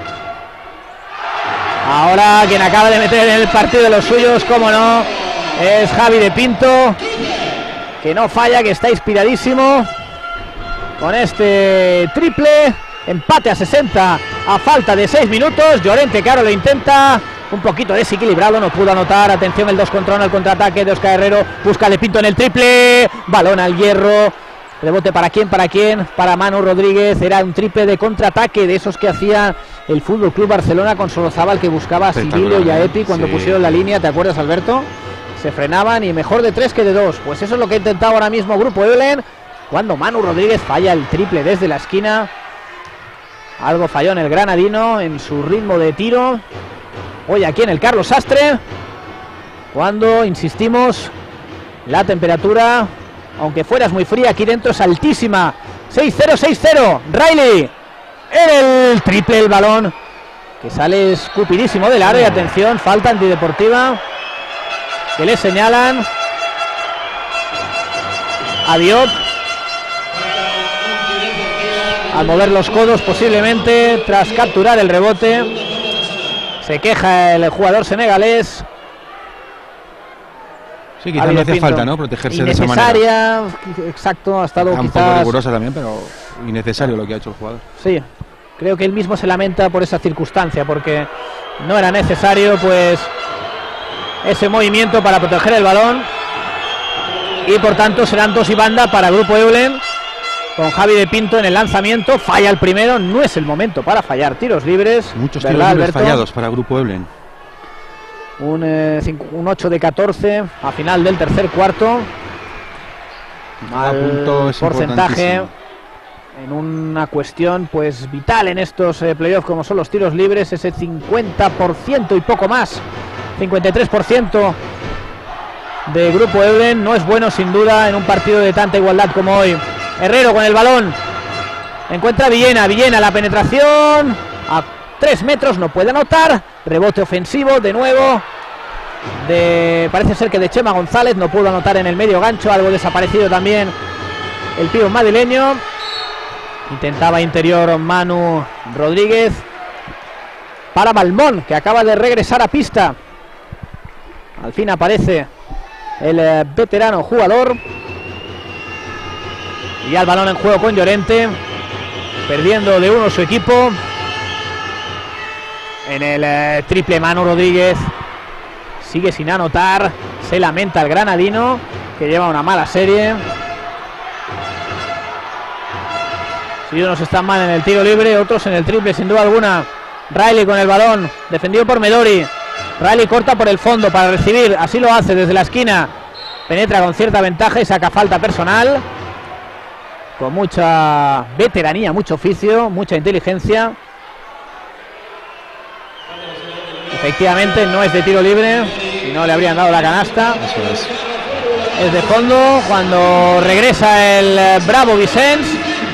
Ahora quien acaba de meter en el partido de los suyos, como no, es Javi de Pinto, que no falla, que está inspiradísimo con este triple. Empate a sesenta a falta de seis minutos. Llorente, claro, lo intenta, un poquito desequilibrado, no pudo anotar. Atención, el dos contra uno, el contraataque de Óscar Herrero, busca de Pinto en el triple, balón al hierro. Rebote para quién, para quién, para Manu Rodríguez. Era un triple de contraataque, de esos que hacía el Fútbol Club Barcelona con Solozábal, que buscaba a Sibilio y a Epi cuando sí. pusieron la línea, ¿te acuerdas, Alberto? Se frenaban y mejor de tres que de dos. Pues eso es lo que ha intentado ahora mismo Grupo Eulen, cuando Manu Rodríguez falla el triple desde la esquina. Algo falló en el granadino, en su ritmo de tiro. Hoy aquí en el Carlos Sastre, cuando, insistimos, la temperatura, aunque fuera es muy fría, aquí dentro es altísima. seis cero, seis cero. Riley en el triple, el balón que sale escupidísimo del área. Atención, falta antideportiva que le señalan a Diop al mover los codos, posiblemente tras capturar el rebote. Se queja el jugador senegalés. Sí, quizás no hace falta, ¿no? Protegerse de esa manera. Exacto, ha estado un quizás poco rigurosa también, pero innecesario lo que ha hecho el jugador. Sí, creo que él mismo se lamenta por esa circunstancia, porque no era necesario pues ese movimiento para proteger el balón, y por tanto serán dos y banda para Grupo Eulen, con Javi de Pinto en el lanzamiento. Falla el primero, no es el momento para fallar tiros libres. Muchos tiros libres fallados para Grupo Eulen. Un, eh, cinco, un ocho de catorce a final del tercer cuarto. Mal porcentaje en una cuestión pues vital en estos eh, playoffs como son los tiros libres, ese cincuenta por ciento y poco más, cincuenta y tres por ciento de Grupo Eulen no es bueno sin duda en un partido de tanta igualdad como hoy. Herrero con el balón, encuentra a Villena, Villena la penetración a tres metros, no puede anotar, rebote ofensivo de nuevo de, parece ser que de Chema González, no pudo anotar en el medio gancho, algo desaparecido también el pío madrileño. Intentaba interior Manu Rodríguez para Balmón, que acaba de regresar a pista. Al fin aparece el eh, veterano jugador. Y al balón en juego con Llorente, perdiendo de uno su equipo. En el eh, triple Manu Rodríguez sigue sin anotar, se lamenta el granadino, que lleva una mala serie. Si unos están mal en el tiro libre, otros en el triple sin duda alguna. Riley con el balón, defendido por Medori. Riley corta por el fondo para recibir, así lo hace desde la esquina, penetra con cierta ventaja y saca falta personal, con mucha veteranía, mucho oficio, mucha inteligencia. Efectivamente no es de tiro libre, si no le habrían dado la canasta. Eso es. Es de fondo. Cuando regresa el Bravo Vicens,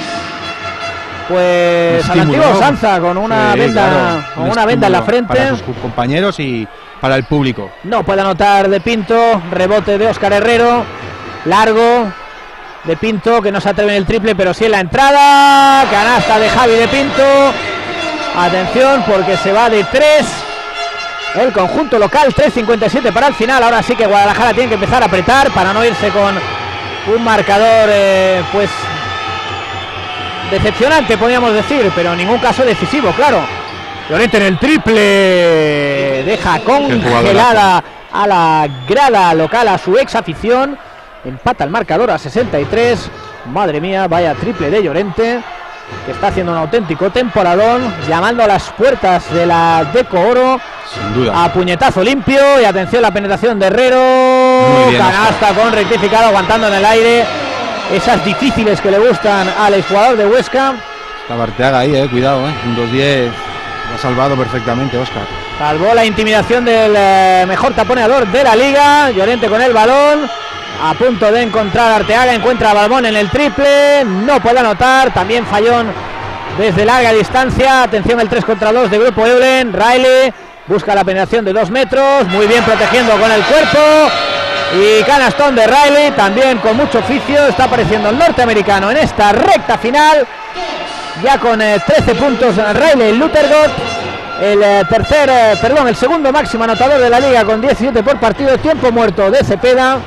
pues al antiguo Sanza con una sí, venda, claro, con un una venda en la frente para sus compañeros y para el público. No puede anotar de Pinto, rebote de Óscar Herrero, largo de Pinto, que no se atreve en el triple, pero sí en la entrada. Canasta de Javi de Pinto. Atención, porque se va de tres el conjunto local. Tres cincuenta y siete para el final. Ahora sí que Guadalajara tiene que empezar a apretar para no irse con un marcador eh, pues decepcionante, podríamos decir, pero en ningún caso decisivo, claro. Llorente en el triple, deja congelada a la grada local, a su ex afición. Empata el marcador a sesenta y tres. Madre mía, vaya triple de Llorente, que está haciendo un auténtico temporadón, llamando a las puertas de la Deco Oro. Sin duda. A puñetazo limpio. Y atención, la penetración de Herrero. Bien, canasta con rectificado, aguantando en el aire. Esas difíciles que le gustan al exjugador de Huesca. La Arteaga ahí, eh, cuidado, eh. Un dos diez. Lo ha salvado perfectamente Óscar. Salvó la intimidación del eh, mejor taponeador de la liga. Llorente con el balón, a punto de encontrar a Arteaga. Encuentra a Balmón en el triple, no puede anotar. También fallón desde larga distancia. Atención, el tres contra dos de Grupo Eulen. Riley busca la penetración de dos metros, muy bien protegiendo con el cuerpo. Y canastón de Riley, también con mucho oficio. Está apareciendo el norteamericano en esta recta final, ya con eh, trece puntos Riley Luthergott, el eh, tercer, eh, perdón, el segundo máximo anotador de la liga con diecisiete por partido. Tiempo muerto de Cepeda,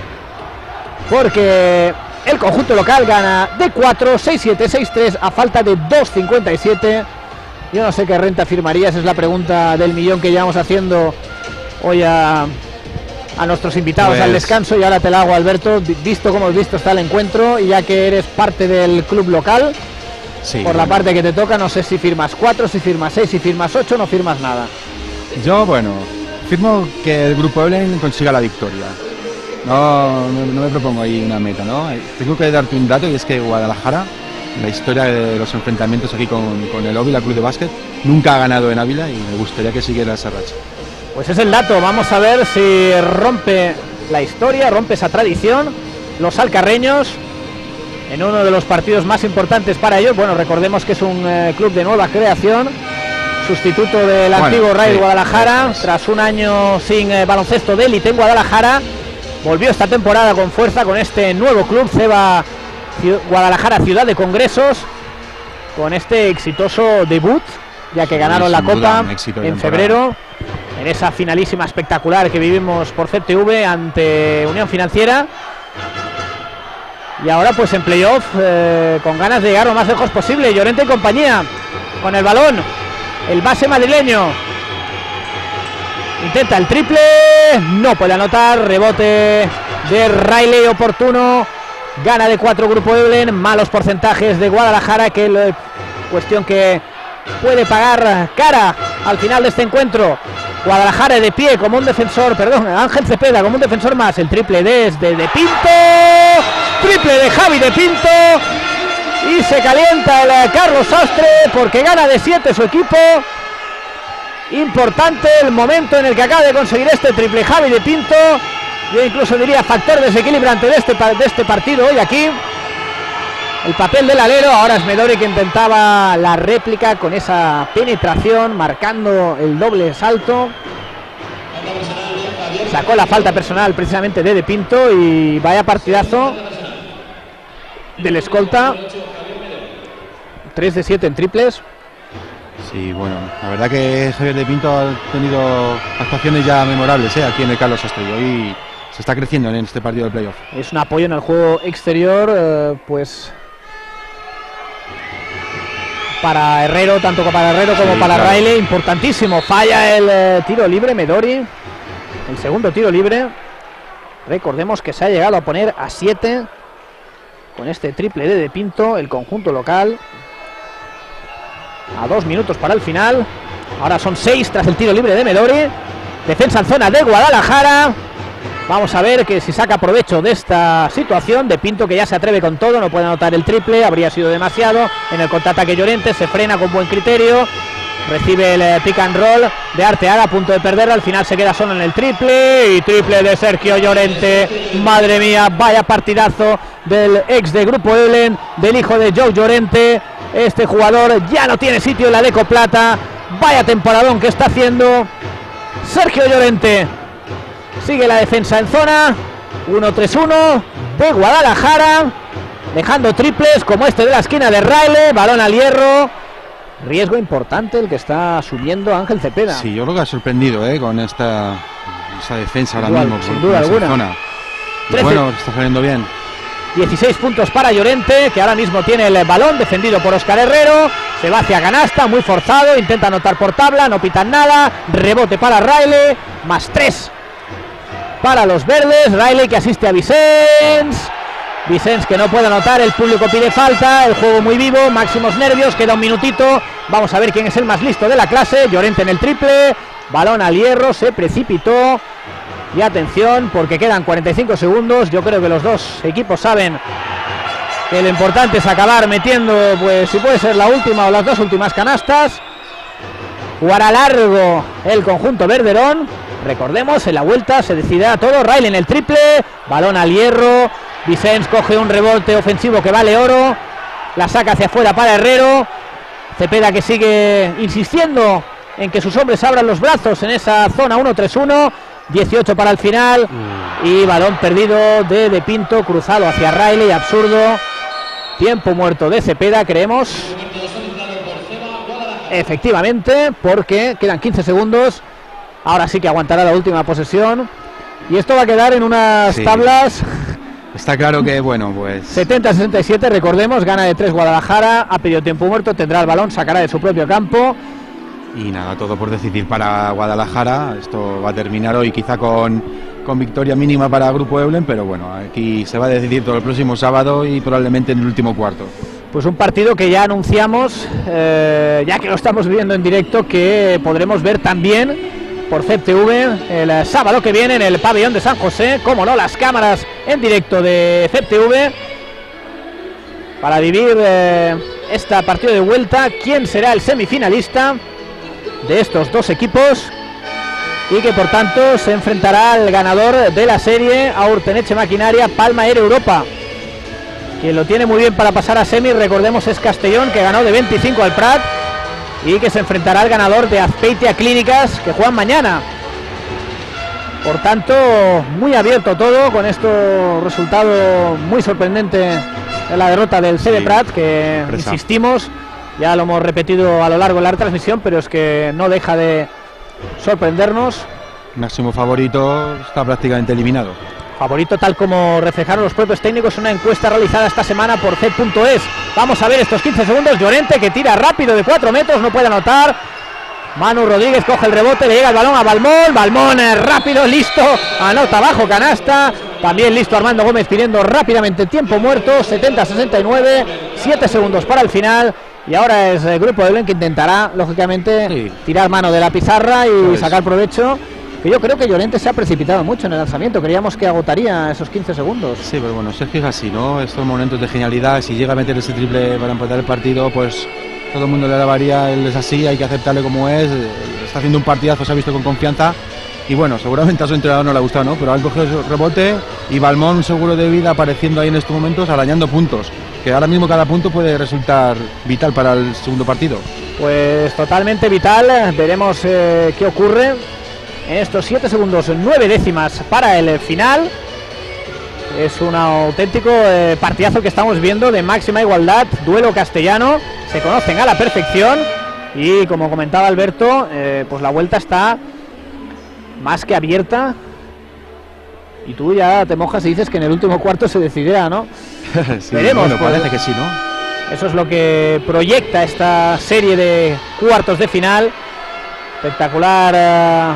porque el conjunto local gana de cuatro, seis siete, seis tres a falta de dos cincuenta y siete. Yo no sé qué renta firmarías, es la pregunta del millón que llevamos haciendo hoy a, a nuestros invitados pues al descanso, y ahora te la hago, Alberto, visto como has visto está el encuentro, y ya que eres parte del club local, sí, por la bueno. parte que te toca, no sé si firmas cuatro, si firmas seis, si firmas ocho, no firmas nada. Yo, bueno, firmo que el Grupo Eulen consiga la victoria. No, no, no me propongo ahí una meta, ¿no? Tengo que darte un dato, y es que Guadalajara, la historia de los enfrentamientos aquí con, con el Ávila Club de Básquet, nunca ha ganado en Ávila, y me gustaría que siguiera esa racha. Pues es el dato, vamos a ver si rompe la historia, rompe esa tradición los alcarreños en uno de los partidos más importantes para ellos. Bueno, recordemos que es un eh, club de nueva creación, sustituto del bueno, antiguo Rayo sí, Guadalajara, sí. Tras un año sin eh, baloncesto de élite en Guadalajara, volvió esta temporada con fuerza con este nuevo club, Ceba Guadalajara Ciudad de Congresos, con este exitoso debut, ya que sí, ganaron la Copa en febrero, en esa finalísima espectacular que vivimos por C T V ante Unión Financiera. Y ahora pues en playoff eh, con ganas de llegar lo más lejos posible. Llorente y compañía con el balón. El base madrileño intenta el triple, no puede anotar. Rebote de Riley oportuno. Gana de cuatro Grupo Eblen. Malos porcentajes de Guadalajara, que es cuestión que puede pagar cara al final de este encuentro. Guadalajara de pie como un defensor, perdón, Ángel Cepeda como un defensor más. El triple desde de Pinto, triple de Javi de Pinto, y se calienta el Carlos Sastre porque gana de siete su equipo. Importante el momento en el que acaba de conseguir este triple Javi de Pinto. Yo incluso diría factor desequilibrante de este, de este partido hoy aquí. El papel del alero. Ahora es Medori que intentaba la réplica con esa penetración, marcando el doble salto. Sacó la falta personal precisamente de De Pinto, y vaya partidazo del escolta. tres de siete en triples. Sí, bueno, la verdad que Javier De Pinto ha tenido actuaciones ya memorables ¿eh? aquí en el Carlos Sastre, y se está creciendo en este partido de playoff. Es un apoyo en el juego exterior, eh, pues para Herrero, tanto para Herrero como sí, para claro. Riley, importantísimo. Falla el eh, tiro libre Medori, el segundo tiro libre. Recordemos que se ha llegado a poner a siete con este triple de De Pinto, el conjunto local. A dos minutos para el final. Ahora son seis tras el tiro libre de Medori. Defensa en zona de Guadalajara. Vamos a ver que si saca provecho de esta situación. De Pinto, que ya se atreve con todo, no puede anotar el triple, habría sido demasiado. En el contraataque Llorente se frena con buen criterio. Recibe el eh, pick and roll de Arteaga, a punto de perderlo. Al final se queda solo en el triple. Y triple de Sergio Llorente. Madre mía, vaya partidazo del ex de Grupo Eblen, del hijo de Joe Llorente. Este jugador ya no tiene sitio en la Deco Plata. Vaya temporadón que está haciendo Sergio Llorente. Sigue la defensa en zona. uno tres uno de Guadalajara, dejando triples como este de la esquina de Riley. Balón al hierro. Riesgo importante el que está subiendo Ángel Cepeda. Sí, yo creo que ha sorprendido ¿eh? con esta, esta defensa ahora duda, mismo. Sin por, duda por alguna. Zona. Bueno, está saliendo bien. dieciséis puntos para Llorente, que ahora mismo tiene el balón, defendido por Óscar Herrero. Se va hacia canasta, muy forzado, intenta anotar por tabla, no pitan nada. Rebote para Riley, más tres para los verdes. Riley que asiste a Vicens. Vicens que no puede anotar, el público pide falta. El juego muy vivo, máximos nervios, queda un minutito. Vamos a ver quién es el más listo de la clase. Llorente en el triple, balón al hierro, se precipitó. Y atención, porque quedan cuarenta y cinco segundos. Yo creo que los dos equipos saben que lo importante es acabar metiendo, pues si puede ser la última o las dos últimas canastas. Jugará largo el conjunto verderón. Recordemos, en la vuelta se decidirá todo. Riley en el triple, balón al hierro. Vicens coge un rebote ofensivo que vale oro. La saca hacia afuera para Herrero. Cepeda que sigue insistiendo en que sus hombres abran los brazos en esa zona. Uno tres uno. dieciocho para el final. Mm. Y balón perdido de De Pinto, cruzado hacia Riley, absurdo. Tiempo muerto de Cepeda, creemos. Efectivamente, porque quedan quince segundos. Ahora sí que aguantará la última posesión. Y esto va a quedar en unas sí. tablas. Está claro que, bueno, pues setenta a sesenta y siete, recordemos, gana de tres Guadalajara. Ha pedido tiempo muerto, tendrá el balón, sacará de su propio campo. Y nada, todo por decidir para Guadalajara. Esto va a terminar hoy quizá con, con victoria mínima para Grupo Eblen, pero bueno, aquí se va a decidir todo el próximo sábado y probablemente en el último cuarto. Pues un partido que ya anunciamos, eh, ya que lo estamos viendo en directo, que podremos ver también por C E P T V el sábado que viene en el pabellón de San José. Como no, las cámaras en directo de C E P T V para vivir eh, este partido de vuelta. ¿Quién será el semifinalista de estos dos equipos? Y que por tanto se enfrentará al ganador de la serie, a Urteneche Maquinaria Palma Air Europa. Quien lo tiene muy bien para pasar a semi, recordemos, es Castellón, que ganó de veinticinco al Prat, y que se enfrentará al ganador de Azpeitia Clínicas, que juegan mañana. Por tanto, muy abierto todo, con esto resultado muy sorprendente de la derrota del C B sí, Prat, que presa. insistimos, ya lo hemos repetido a lo largo de la retransmisión, pero es que no deja de sorprendernos. Máximo favorito está prácticamente eliminado. Favorito tal como reflejaron los propios técnicos en una encuesta realizada esta semana por C punto es. Vamos a ver estos quince segundos. Llorente que tira rápido de cuatro metros, no puede anotar. Manu Rodríguez coge el rebote, le llega el balón a Balmón. Balmón eh, rápido, listo, anota bajo canasta. También listo Armando Gómez pidiendo rápidamente tiempo muerto. setenta a sesenta y nueve, siete segundos para el final. Y ahora es el grupo de Belén que intentará, lógicamente, sí, tirar mano de la pizarra y pues sacar provecho. Que yo creo que Llorente se ha precipitado mucho en el lanzamiento. Creíamos que agotaría esos quince segundos. Sí, pero bueno, Sergio es así, ¿no? Estos momentos de genialidad, si llega a meter ese triple para empatar el partido, pues todo el mundo le alabaría. Él es así, hay que aceptarle como es. Está haciendo un partidazo, se ha visto con confianza. Y bueno, seguramente a su entrenador no le ha gustado, ¿no? Pero han cogido ese rebote y Balmón, seguro de vida, apareciendo ahí en estos momentos, arañando puntos. Que ahora mismo cada punto puede resultar vital para el segundo partido. Pues totalmente vital. Veremos eh, qué ocurre en estos siete segundos, nueve décimas para el final. Es un auténtico eh, partidazo que estamos viendo de máxima igualdad, duelo castellano, se conocen a la perfección y como comentaba Alberto, eh, pues la vuelta está más que abierta y tú ya te mojas y dices que en el último cuarto se decidirá, ¿no? Sí, veremos, bueno, pues, parece que sí, ¿no? Eso es lo que proyecta esta serie de cuartos de final. Espectacular eh,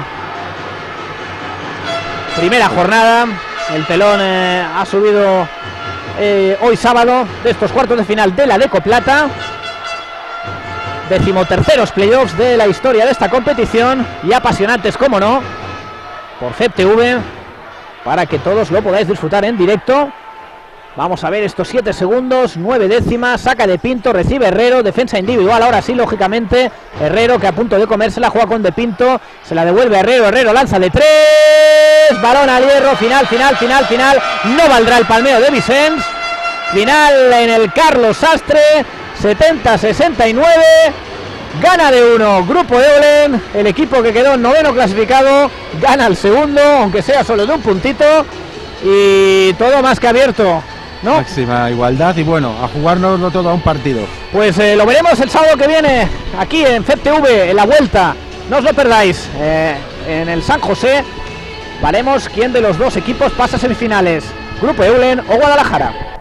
primera jornada. El telón eh, ha subido eh, hoy sábado de estos cuartos de final de la Deco Plata. Decimoterceros playoffs de la historia de esta competición y apasionantes, como no, por C T V, para que todos lo podáis disfrutar en directo. Vamos a ver estos siete segundos, nueve décimas, saca de Pinto, recibe Herrero, defensa individual, ahora sí, lógicamente, Herrero que a punto de comérsela, juega con De Pinto, se la devuelve a Herrero, Herrero lanza de tres, balón al hierro, final, final, final, final, no valdrá el palmeo de Vicens, final en el Carlos Sastre, setenta a sesenta y nueve, gana de uno, grupo de Eulen, el equipo que quedó noveno clasificado, gana el segundo, aunque sea solo de un puntito, y todo más que abierto, ¿no? Máxima igualdad y bueno, a jugárnoslo todo a un partido. Pues eh, lo veremos el sábado que viene aquí en C T V, en la vuelta, no os lo perdáis, eh, en el San José. Veremos quién de los dos equipos pasa a semifinales, Grupo Eulen o Guadalajara.